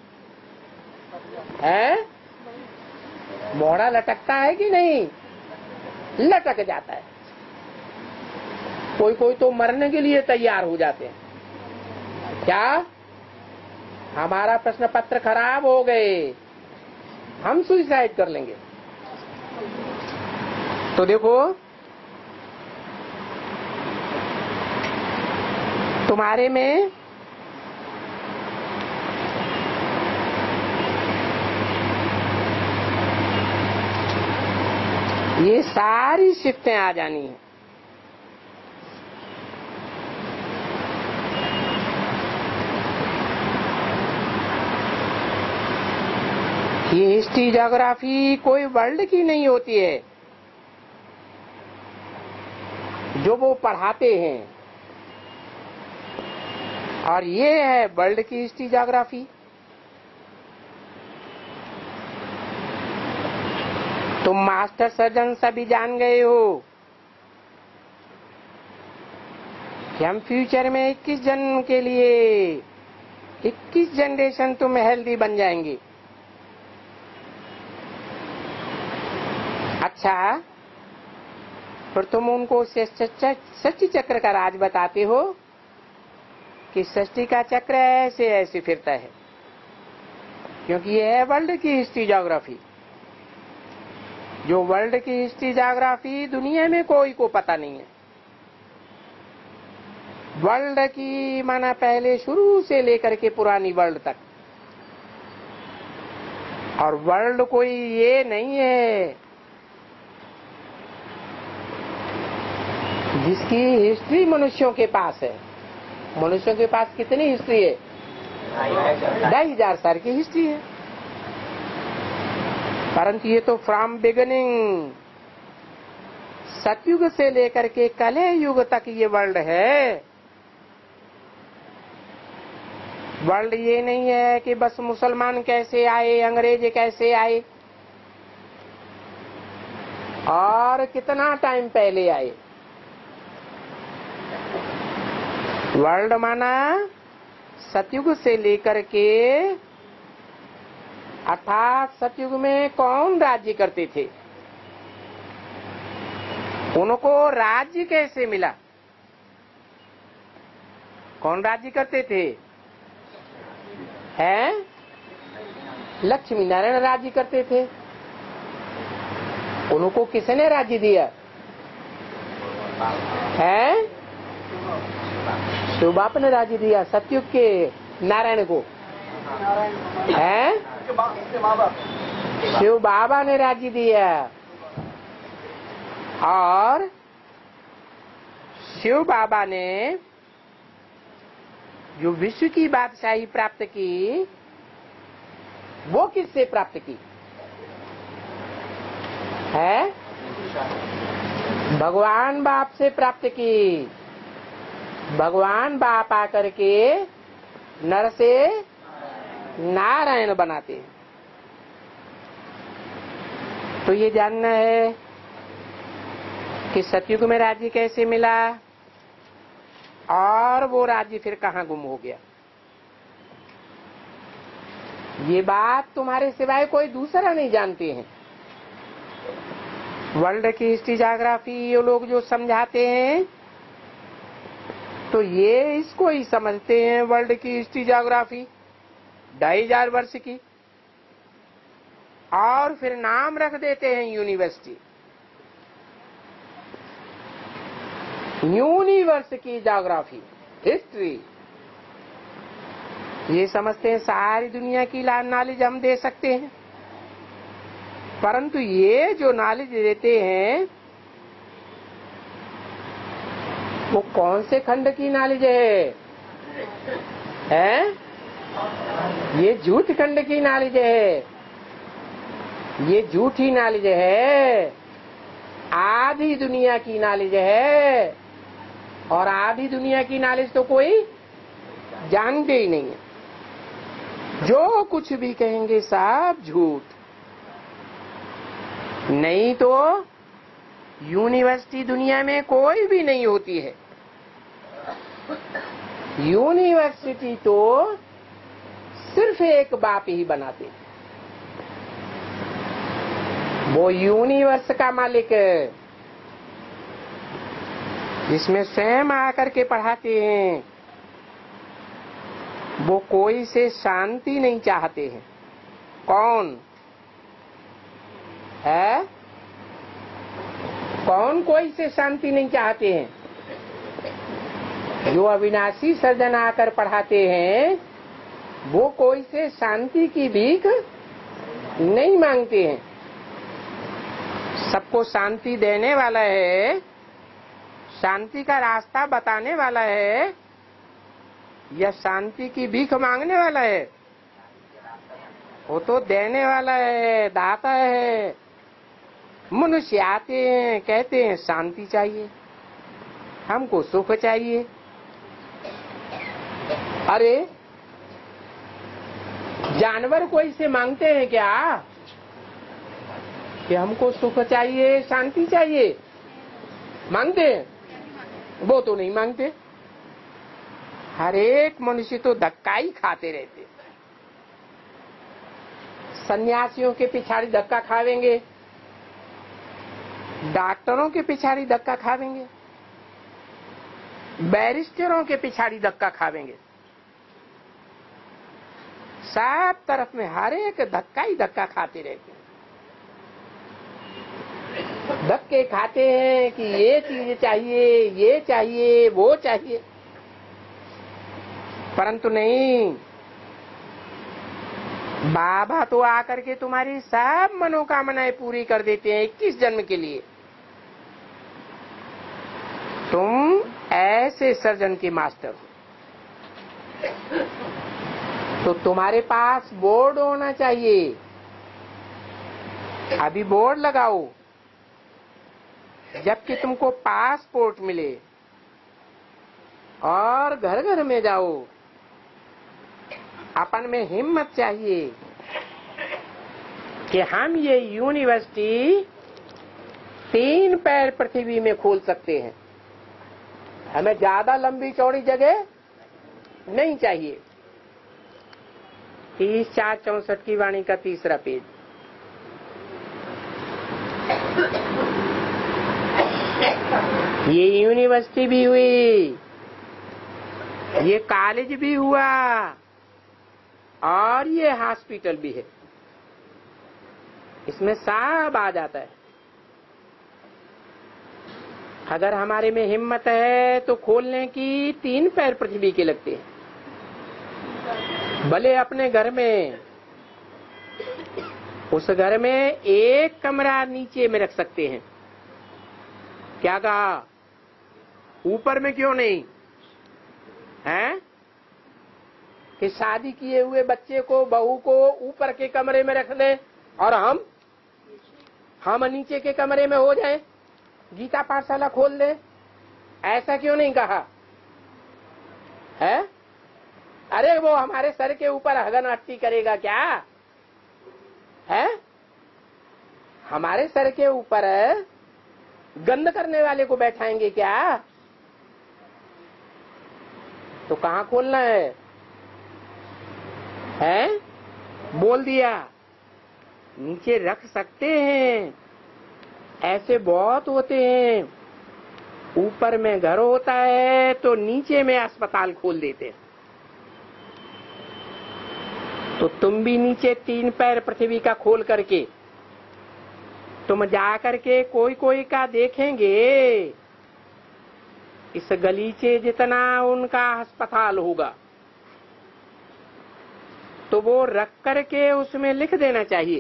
हैं? मोड़ा लटकता है कि नहीं? लटक जाता है। कोई कोई तो मरने के लिए तैयार हो जाते हैं। क्या? हमारा प्रश्न पत्र खराब हो गए, हम सुसाइड कर लेंगे। तो देखो, तुम्हारे में ये सारी शिफ्टें आ जानी है। ये हिस्ट्री ज्योग्राफी कोई वर्ल्ड की नहीं होती है जो वो पढ़ाते हैं, और ये है वर्ल्ड की हिस्ट्री ज्योग्राफी। तुम मास्टर सर्जन सभी जान गए हो कि हम फ्यूचर में इक्कीस जन्म के लिए इक्कीस जनरेशन तुम हेल्दी बन जाएंगे। अच्छा, फिर तुम उनको सृष्टि चक्र का राज बताते हो कि सृष्टि का चक्र ऐसे ऐसे फिरता है, क्योंकि ये है वर्ल्ड की हिस्ट्री ज्योग्राफी। जो वर्ल्ड की हिस्ट्री ज्योग्राफी दुनिया में कोई को पता नहीं है। वर्ल्ड की माना पहले शुरू से लेकर के पुरानी वर्ल्ड तक, और वर्ल्ड कोई ये नहीं है जिसकी हिस्ट्री मनुष्यों के पास है। मनुष्यों के पास कितनी हिस्ट्री है? ढाई हजार साल की हिस्ट्री है। परंतु ये तो फ्रॉम बिगिनिंग सतयुग से लेकर के कलह युग तक ये वर्ल्ड है। वर्ल्ड ये नहीं है कि बस मुसलमान कैसे आए, अंग्रेज कैसे आए और कितना टाइम पहले आए। वर्ल्ड माना सतयुग से लेकर के, अर्थात सतयुग में कौन राज्य करते थे, उनको राज्य कैसे मिला, कौन राज्य करते थे? हैं? लक्ष्मी नारायण राज्य करते थे। उनको किसने राज्य दिया? हैं? शिव बाबा ने राज्य दिया सतयुग के नारायण को। हैं? शिव बाबा ने राज्य दिया, और शिव बाबा ने जो विश्व की बादशाही प्राप्त की, वो किससे प्राप्त की है? भगवान बाप से प्राप्त की। भगवान बाप आकर के नर से नारायण बनाते हैं। तो ये जानना है कि सतयुग में राज्य कैसे मिला, और वो राज्य फिर कहाँ गुम हो गया। ये बात तुम्हारे सिवाय कोई दूसरा नहीं जानते हैं। वर्ल्ड की हिस्ट्री ज्योग्राफी ये लोग जो समझाते हैं, तो ये इसको ही समझते हैं वर्ल्ड की हिस्ट्री ज्योग्राफी ढाई हजार वर्ष की, और फिर नाम रख देते हैं यूनिवर्सिटी। यूनिवर्स की ज्योग्राफी हिस्ट्री, ये समझते हैं सारी दुनिया की नॉलेज हम दे सकते हैं, परंतु ये जो नॉलेज देते हैं वो कौन से खंड की नॉलेज है? हैं? ये झूठ खंड की नॉलेज है, ये झूठी नॉलेज है, आधी दुनिया की नॉलेज है, और आधी दुनिया की नॉलेज तो कोई जानते ही नहीं है। जो कुछ भी कहेंगे सब झूठ। नहीं तो यूनिवर्सिटी दुनिया में कोई भी नहीं होती है। यूनिवर्सिटी तो सिर्फ एक बाप ही बनाते, वो यूनिवर्स का मालिक जिसमें स्वयं आकर के पढ़ाते हैं, वो कोई से शांति नहीं चाहते हैं। कौन है? कौन कोई से शांति नहीं चाहते हैं? जो अविनाशी सर्जन आकर पढ़ाते हैं वो कोई से शांति की भीख नहीं मांगते हैं। सबको शांति देने वाला है, शांति का रास्ता बताने वाला है, या शांति की भीख मांगने वाला है? वो तो देने वाला है, दाता है। मनुष्य आते हैं, कहते हैं शांति चाहिए, हमको सुख चाहिए। अरे जानवर कोई से मांगते हैं क्या कि हमको सुख चाहिए, शांति चाहिए? मांगते हैं? वो तो नहीं मांगते। हर एक मनुष्य तो धक्का ही खाते रहते। सन्यासियों के पिछाड़ी धक्का खावेंगे, डॉक्टरों के पिछाड़ी धक्का खावेंगे, बैरिस्टरों के पिछाड़ी धक्का खावेंगे। सब तरफ में हर एक धक्का ही धक्का खाते रहते हैं। धक्के खाते हैं कि ये चीज चाहिए, ये चाहिए, वो चाहिए, परंतु नहीं, बाबा तो आकर के तुम्हारी सब मनोकामनाएं पूरी कर देते हैं इक्कीस जन्म के लिए। तुम ऐसे सर्जन के मास्टर हो, तो तुम्हारे पास बोर्ड होना चाहिए। अभी बोर्ड लगाओ, जबकि तुमको पासपोर्ट मिले, और घर घर में जाओ। अपन में हिम्मत चाहिए कि हम ये यूनिवर्सिटी तीन पैर पृथ्वी में खोल सकते हैं। हमें ज्यादा लंबी चौड़ी जगह नहीं चाहिए। तीस चार चौसठ की वाणी का तीसरा पेज। ये यूनिवर्सिटी भी हुई, ये कॉलेज भी हुआ, और ये हॉस्पिटल भी है। इसमें सब आ जाता है। अगर हमारे में हिम्मत है तो खोलने की तीन पैर पृथ्वी के लगते हैं। भले अपने घर में, उस घर में एक कमरा नीचे में रख सकते हैं। क्या कहा? ऊपर में क्यों नहीं है? कि शादी किए हुए बच्चे को, बहू को ऊपर के कमरे में रख दें और हम हम नीचे के कमरे में हो जाएं, गीता पाठशाला खोल दें। ऐसा क्यों नहीं कहा है? अरे वो हमारे सर के ऊपर हगन अट्टी करेगा क्या है? हमारे सर के ऊपर गंद करने वाले को बैठाएंगे क्या? तो कहाँ खोलना है? है? बोल दिया नीचे रख सकते हैं। ऐसे बहुत होते हैं, ऊपर में घर होता है तो नीचे में अस्पताल खोल देते हैं। तो तुम भी नीचे तीन पैर पृथ्वी का खोल करके तुम जा करके कोई कोई का देखेंगे, इस गलीचे जितना उनका अस्पताल होगा। तो वो रख करके उसमें लिख देना चाहिए।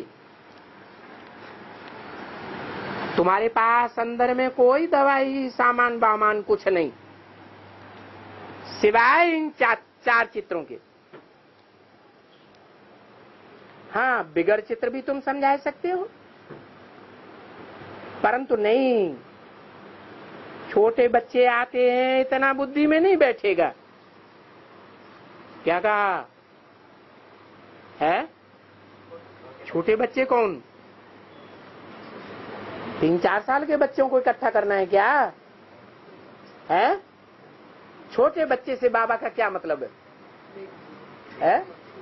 तुम्हारे पास अंदर में कोई दवाई सामान बामान कुछ नहीं, सिवाय इन चार, चार चित्रों के। हाँ, बिगड़ चित्र भी तुम समझा सकते हो, परंतु नहीं, छोटे बच्चे आते हैं, इतना बुद्धि में नहीं बैठेगा। क्या कहा है? छोटे बच्चे कौन? तीन चार साल के बच्चों को इकट्ठा करना है क्या है? छोटे बच्चे से बाबा का क्या मतलब है? है?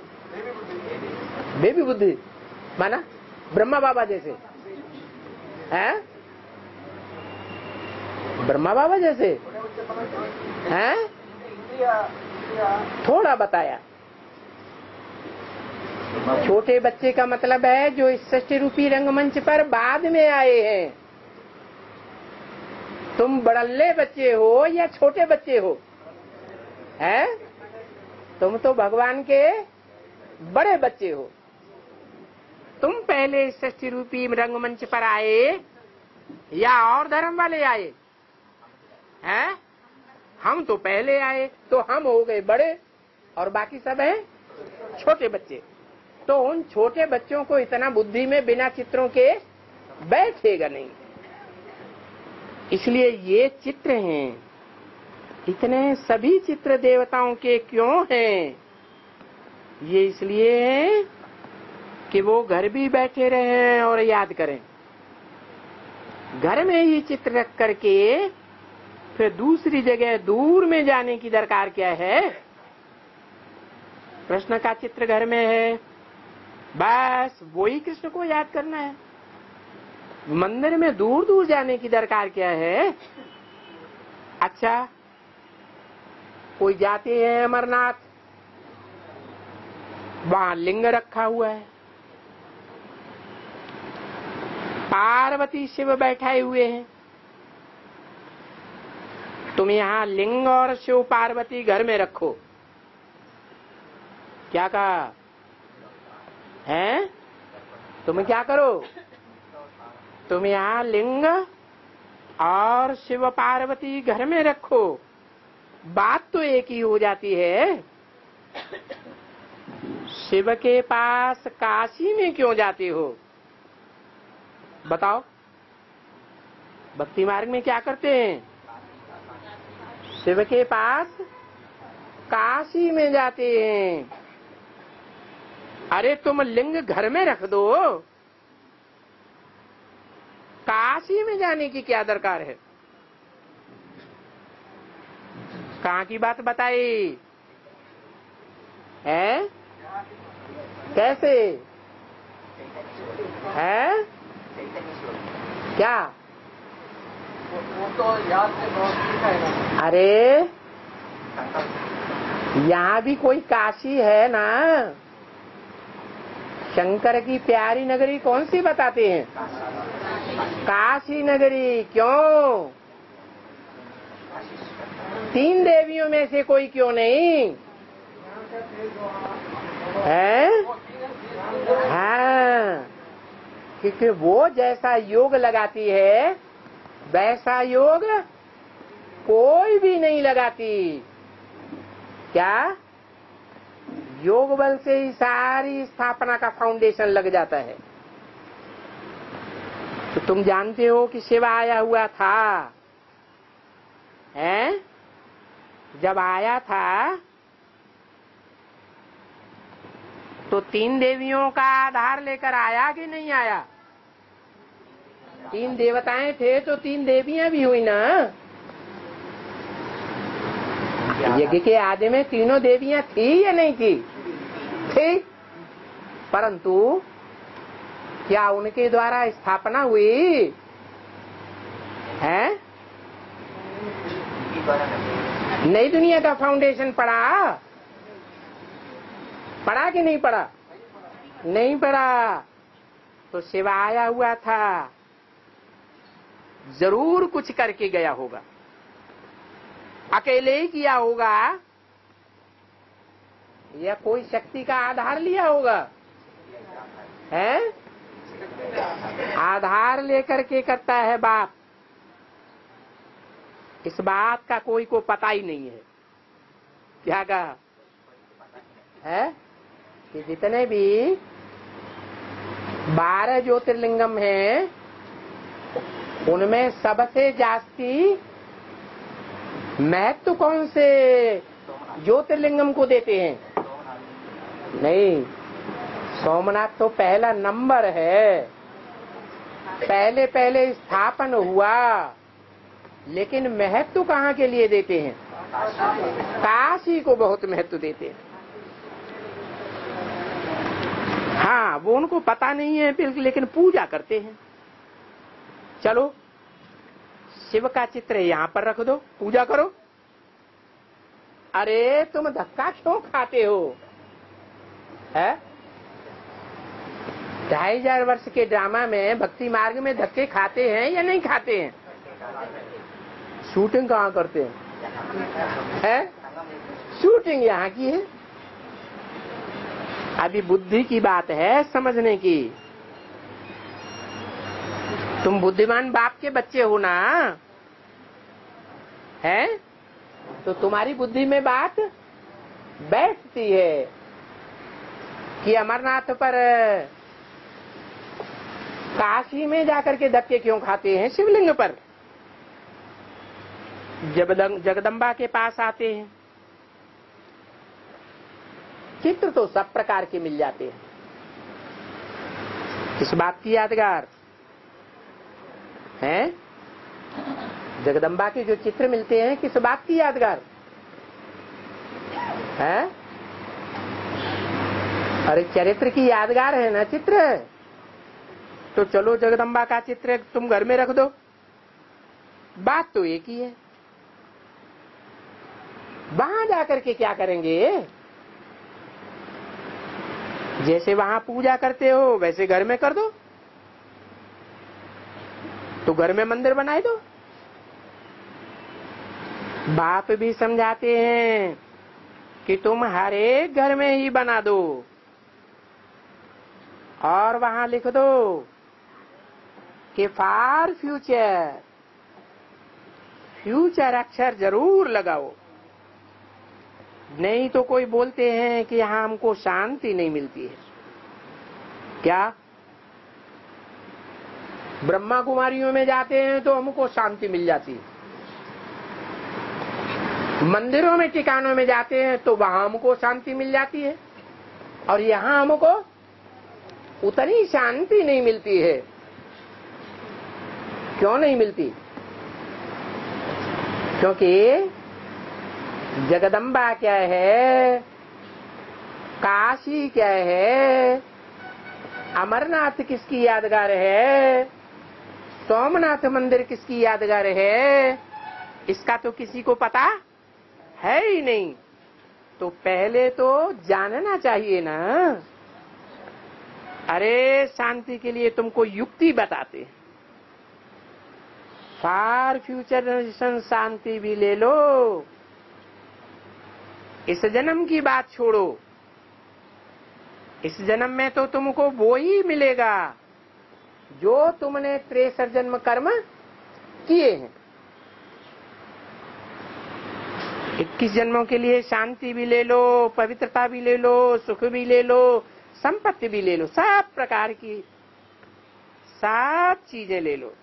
बेबी बुद्धि माना ब्रह्मा बाबा जैसे है? ब्रह्मा बाबा जैसे हैं? थोड़ा बताया। छोटे बच्चे का मतलब है जो इस षष्ठी रूपी रंगमंच पर बाद में आए हैं। तुम बड़ल्ले बच्चे हो या छोटे बच्चे हो? हैं? तुम तो भगवान के बड़े बच्चे हो। तुम पहले इस षष्ठी रूपी रंगमंच पर आए या और धर्म वाले आए हैं? हम तो पहले आए, तो हम हो गए बड़े और बाकी सब हैं छोटे बच्चे। तो उन छोटे बच्चों को इतना बुद्धि में बिना चित्रों के बैठेगा नहीं। इसलिए ये चित्र हैं। इतने सभी चित्र देवताओं के क्यों हैं? ये इसलिए हैं कि वो घर भी बैठे रहें और याद करें। घर में ही चित्र रख करके फिर दूसरी जगह दूर में जाने की दरकार क्या है? कृष्ण का चित्र घर में है, बस वही कृष्ण को याद करना है। मंदिर में दूर दूर जाने की दरकार क्या है? अच्छा, कोई जाते हैं अमरनाथ, वहां लिंग रखा हुआ है, पार्वती शिव बैठाए हुए हैं। तुम यहाँ लिंग और शिव पार्वती घर में रखो, क्या कहा है? तुम क्या करो? तुम यहाँ लिंग और शिव पार्वती घर में रखो, बात तो एक ही हो जाती है। शिव के पास काशी में क्यों जाते हो? बताओ, भक्ति मार्ग में क्या करते हैं? शिव के पास काशी में जाते हैं। अरे तुम लिंग घर में रख दो, काशी में जाने की क्या दरकार है? कहाँ की बात बताई है? कैसे है? क्या? वो तो याद से बहुत। अरे यहाँ भी कोई काशी है ना। शंकर की प्यारी नगरी कौन सी बताते हैं? काशी नगरी। क्यों? तीन देवियों में से कोई क्यों नहीं है? हाँ, क्योंकि वो जैसा योग लगाती है वैसा योग कोई भी नहीं लगाती। क्या? योग बल से ही सारी स्थापना का फाउंडेशन लग जाता है। तो तुम जानते हो कि शिव आया हुआ था, हैं? जब आया था तो तीन देवियों का आधार लेकर आया कि नहीं आया? तीन देवताएं थे तो तीन देवियां भी हुई ना। यज्ञ के आदि में तीनों देवियां थी या नहीं थी? थी। परंतु क्या उनके द्वारा स्थापना हुई है? नई दुनिया का फाउंडेशन पड़ा? पड़ा कि नहीं पड़ा? नहीं पड़ा। तो शिव आया हुआ था, जरूर कुछ करके गया होगा। अकेले ही किया होगा या कोई शक्ति का आधार लिया होगा? है आधार लेकर के करता है बाप। इस बात का कोई को पता ही नहीं है। क्या कहा है कि जितने भी बारह ज्योतिर्लिंगम हैं उनमें सबसे जास्ती महत्व कौन से ज्योतिर्लिंगम को देते हैं? नहीं, सोमनाथ तो पहला नंबर है, पहले पहले स्थापन हुआ, लेकिन महत्व कहाँ के लिए देते हैं? काशी को बहुत महत्व देते हैं। हाँ, वो उनको पता नहीं है बिल्कुल, लेकिन पूजा करते हैं। चलो शिव का चित्र यहाँ पर रख दो, पूजा करो। अरे तुम धक्का क्यों खाते हो? है ढाई हजार वर्ष के ड्रामा में भक्ति मार्ग में धक्के खाते हैं या नहीं खाते हैं? शूटिंग कहाँ करते हैं? है शूटिंग यहाँ की है। अभी बुद्धि की बात है, समझने की। तुम बुद्धिमान बाप के बच्चे हो ना, है तो तुम्हारी बुद्धि में बात बैठती है कि अमरनाथ पर काशी में जाकर के धक्के क्यों खाते हैं? शिवलिंग पर जब जगदम्बा के पास आते हैं, चित्र तो सब प्रकार के मिल जाते हैं। किस बात की यादगार है? जगदम्बा के जो चित्र मिलते हैं किस बात की यादगार है? अरे चरित्र की यादगार है ना चित्र। तो चलो जगदम्बा का चित्र तुम घर में रख दो, बात तो एक ही है। वहां जाकर के क्या करेंगे? जैसे वहां पूजा करते हो वैसे घर में कर दो, तो घर में मंदिर बनाए दो। बाप भी समझाते हैं कि तुम हर एक घर में ही बना दो और वहां लिख दो कि फॉर फ्यूचर, फ्यूचर अक्षर जरूर लगाओ। नहीं तो कोई बोलते हैं कि यहाँ हमको शांति नहीं मिलती है। क्या ब्रह्मा कुमारियों में जाते हैं तो हमको शांति मिल जाती है, मंदिरों में ठिकानों में जाते हैं तो वहां हमको शांति मिल जाती है, और यहाँ हमको उतनी शांति नहीं मिलती है। क्यों नहीं मिलती? क्योंकि जगदम्बा क्या है, काशी क्या है, अमरनाथ किसकी यादगार है, सोमनाथ मंदिर किसकी यादगार है, इसका तो किसी को पता है ही नहीं। तो पहले तो जानना चाहिए ना। अरे शांति के लिए तुमको युक्ति बताते, फार फ्यूचर जनरेशन शांति भी ले लो, इस जन्म की बात छोड़ो। इस जन्म में तो तुमको वो ही मिलेगा जो तुमने त्रेसठ जन्म कर्म किए हैं। इक्कीस जन्मों के लिए शांति भी ले लो, पवित्रता भी ले लो, सुख भी ले लो, संपत्ति भी ले लो, सब प्रकार की सब चीजें ले लो।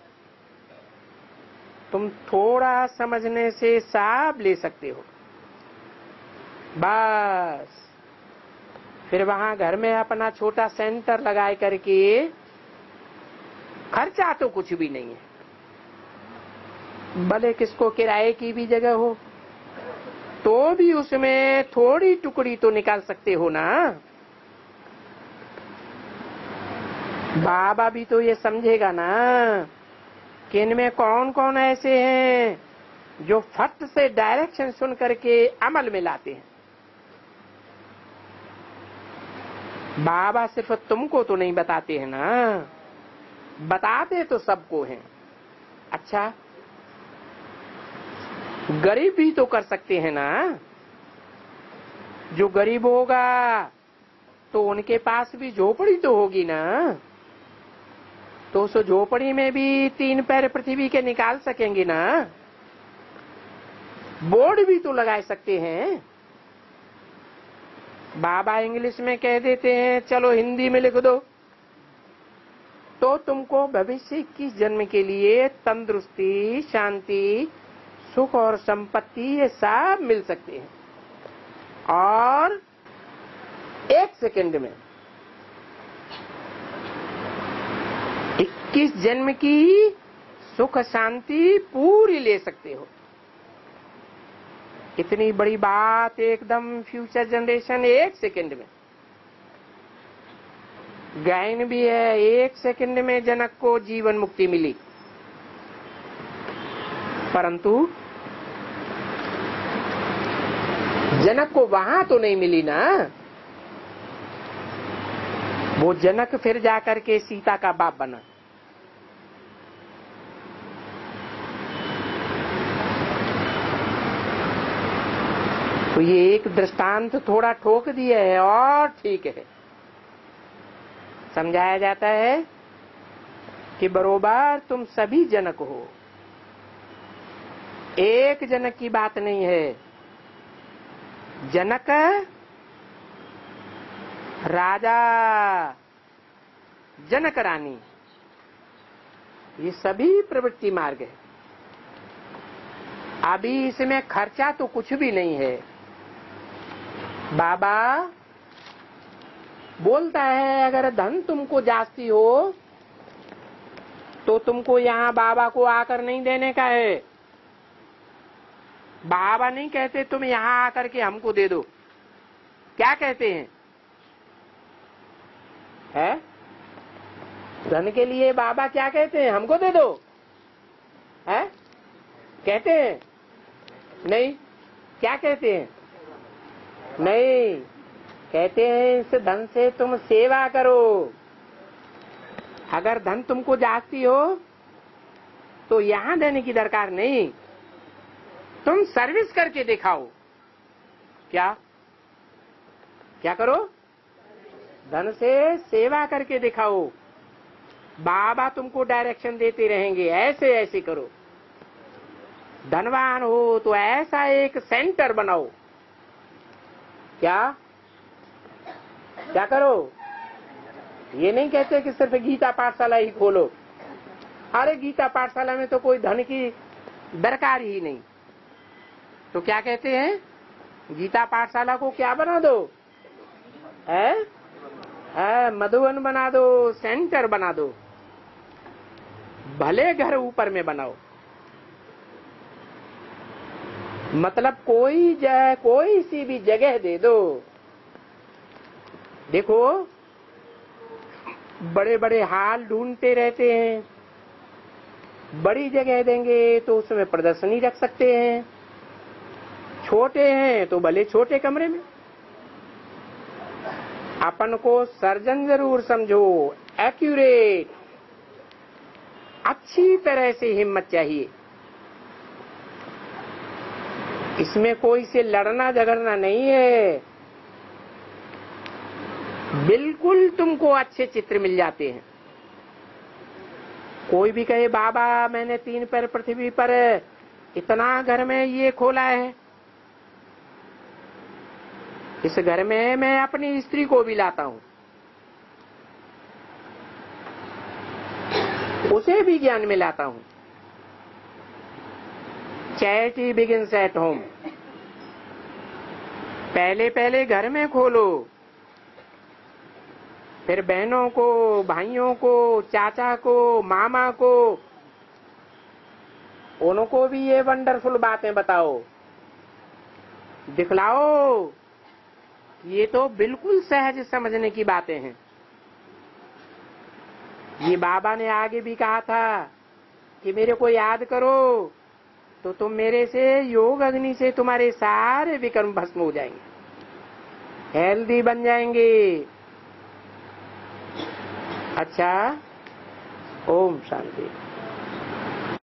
तुम थोड़ा समझने से सब ले सकते हो। बस फिर वहां घर में अपना छोटा सेंटर लगाए करके, खर्चा तो कुछ भी नहीं है, भले किसको किराए की भी जगह हो तो भी उसमें थोड़ी टुकड़ी तो निकाल सकते हो ना। बाबा भी तो ये समझेगा ना कि इनमें कौन कौन ऐसे हैं जो फट से डायरेक्शन सुन करके अमल में लाते हैं। बाबा सिर्फ तुमको तो नहीं बताते हैं ना, बताते तो सबको हैं। अच्छा गरीब भी तो कर सकते हैं ना। जो गरीब होगा तो उनके पास भी झोपड़ी तो होगी ना, तो उस झोपड़ी में भी तीन पैर पृथ्वी के निकाल सकेंगे ना, बोर्ड भी तो लगा सकते हैं। बाबा इंग्लिश में कह देते हैं चलो हिंदी में लिख दो, तो तुमको भविष्य इक्कीस जन्म के लिए तंदुरुस्ती, शांति, सुख और संपत्ति ये सब मिल सकते हैं। और एक सेकंड में इक्कीस जन्म की सुख शांति पूरी ले सकते हो। इतनी बड़ी बात एकदम फ्यूचर जनरेशन एक सेकंड में। गायन भी है, एक सेकंड में जनक को जीवन मुक्ति मिली, परंतु जनक को वहां तो नहीं मिली ना। वो जनक फिर जाकर के सीता का बाप बना। तो ये एक दृष्टांत थोड़ा ठोक दिया है और ठीक है, समझाया जाता है कि बरोबर तुम सभी जनक हो, एक जनक की बात नहीं है। जनक, राजा, जनक रानी, ये सभी प्रवृत्ति मार्ग है। अभी इसमें खर्चा तो कुछ भी नहीं है। बाबा बोलता है अगर धन तुमको जास्ती हो तो तुमको यहाँ बाबा को आकर नहीं देने का है। बाबा नहीं कहते तुम यहाँ आकर के हमको दे दो। क्या कहते हैं? है धन के लिए बाबा क्या कहते हैं? हमको दे दो। है कहते हैं? नहीं। क्या कहते हैं? नहीं, कहते हैं इस धन से तुम सेवा करो। अगर धन तुमको जास्ती हो तो यहाँ देने की दरकार नहीं, तुम सर्विस करके दिखाओ। क्या क्या करो? धन से सेवा करके दिखाओ। बाबा तुमको डायरेक्शन देते रहेंगे, ऐसे ऐसे करो। धनवान हो तो ऐसा एक सेंटर बनाओ। क्या क्या करो? ये नहीं कहते कि सिर्फ गीता पाठशाला ही खोलो। अरे गीता पाठशाला में तो कोई धन की दरकार ही नहीं। तो क्या कहते हैं? गीता पाठशाला को क्या बना दो? है, है मधुबन बना दो, सेंटर बना दो। भले घर ऊपर में बनाओ, मतलब कोई जगह, कोई सी भी जगह दे दो। देखो बड़े बड़े हाल ढूंढते रहते हैं, बड़ी जगह देंगे तो उसमें प्रदर्शनी रख सकते हैं। छोटे हैं तो भले छोटे कमरे में। अपन को सर्जन जरूर समझो, एक्यूरेट, अच्छी तरह से हिम्मत चाहिए। इसमें कोई से लड़ना झगड़ना नहीं है। बिल्कुल तुमको अच्छे चित्र मिल जाते हैं। कोई भी कहे बाबा मैंने तीन पैर पृथ्वी पर इतना घर में ये खोला है, इस घर में मैं अपनी स्त्री को भी लाता हूं, उसे भी ज्ञान में लाता हूं। Charity begins at home. पहले पहले घर में खोलो, फिर बहनों को, भाइयों को, चाचा को, मामा को, उनको भी ये वंडरफुल बातें बताओ, दिखलाओ। ये तो बिल्कुल सहज समझने की बातें हैं। ये बाबा ने आगे भी कहा था कि मेरे को याद करो तो तुम मेरे से योग अग्नि से तुम्हारे सारे विकर्म भस्म हो जाएंगे, हेल्दी बन जाएंगे। अच्छा, ओम शांति।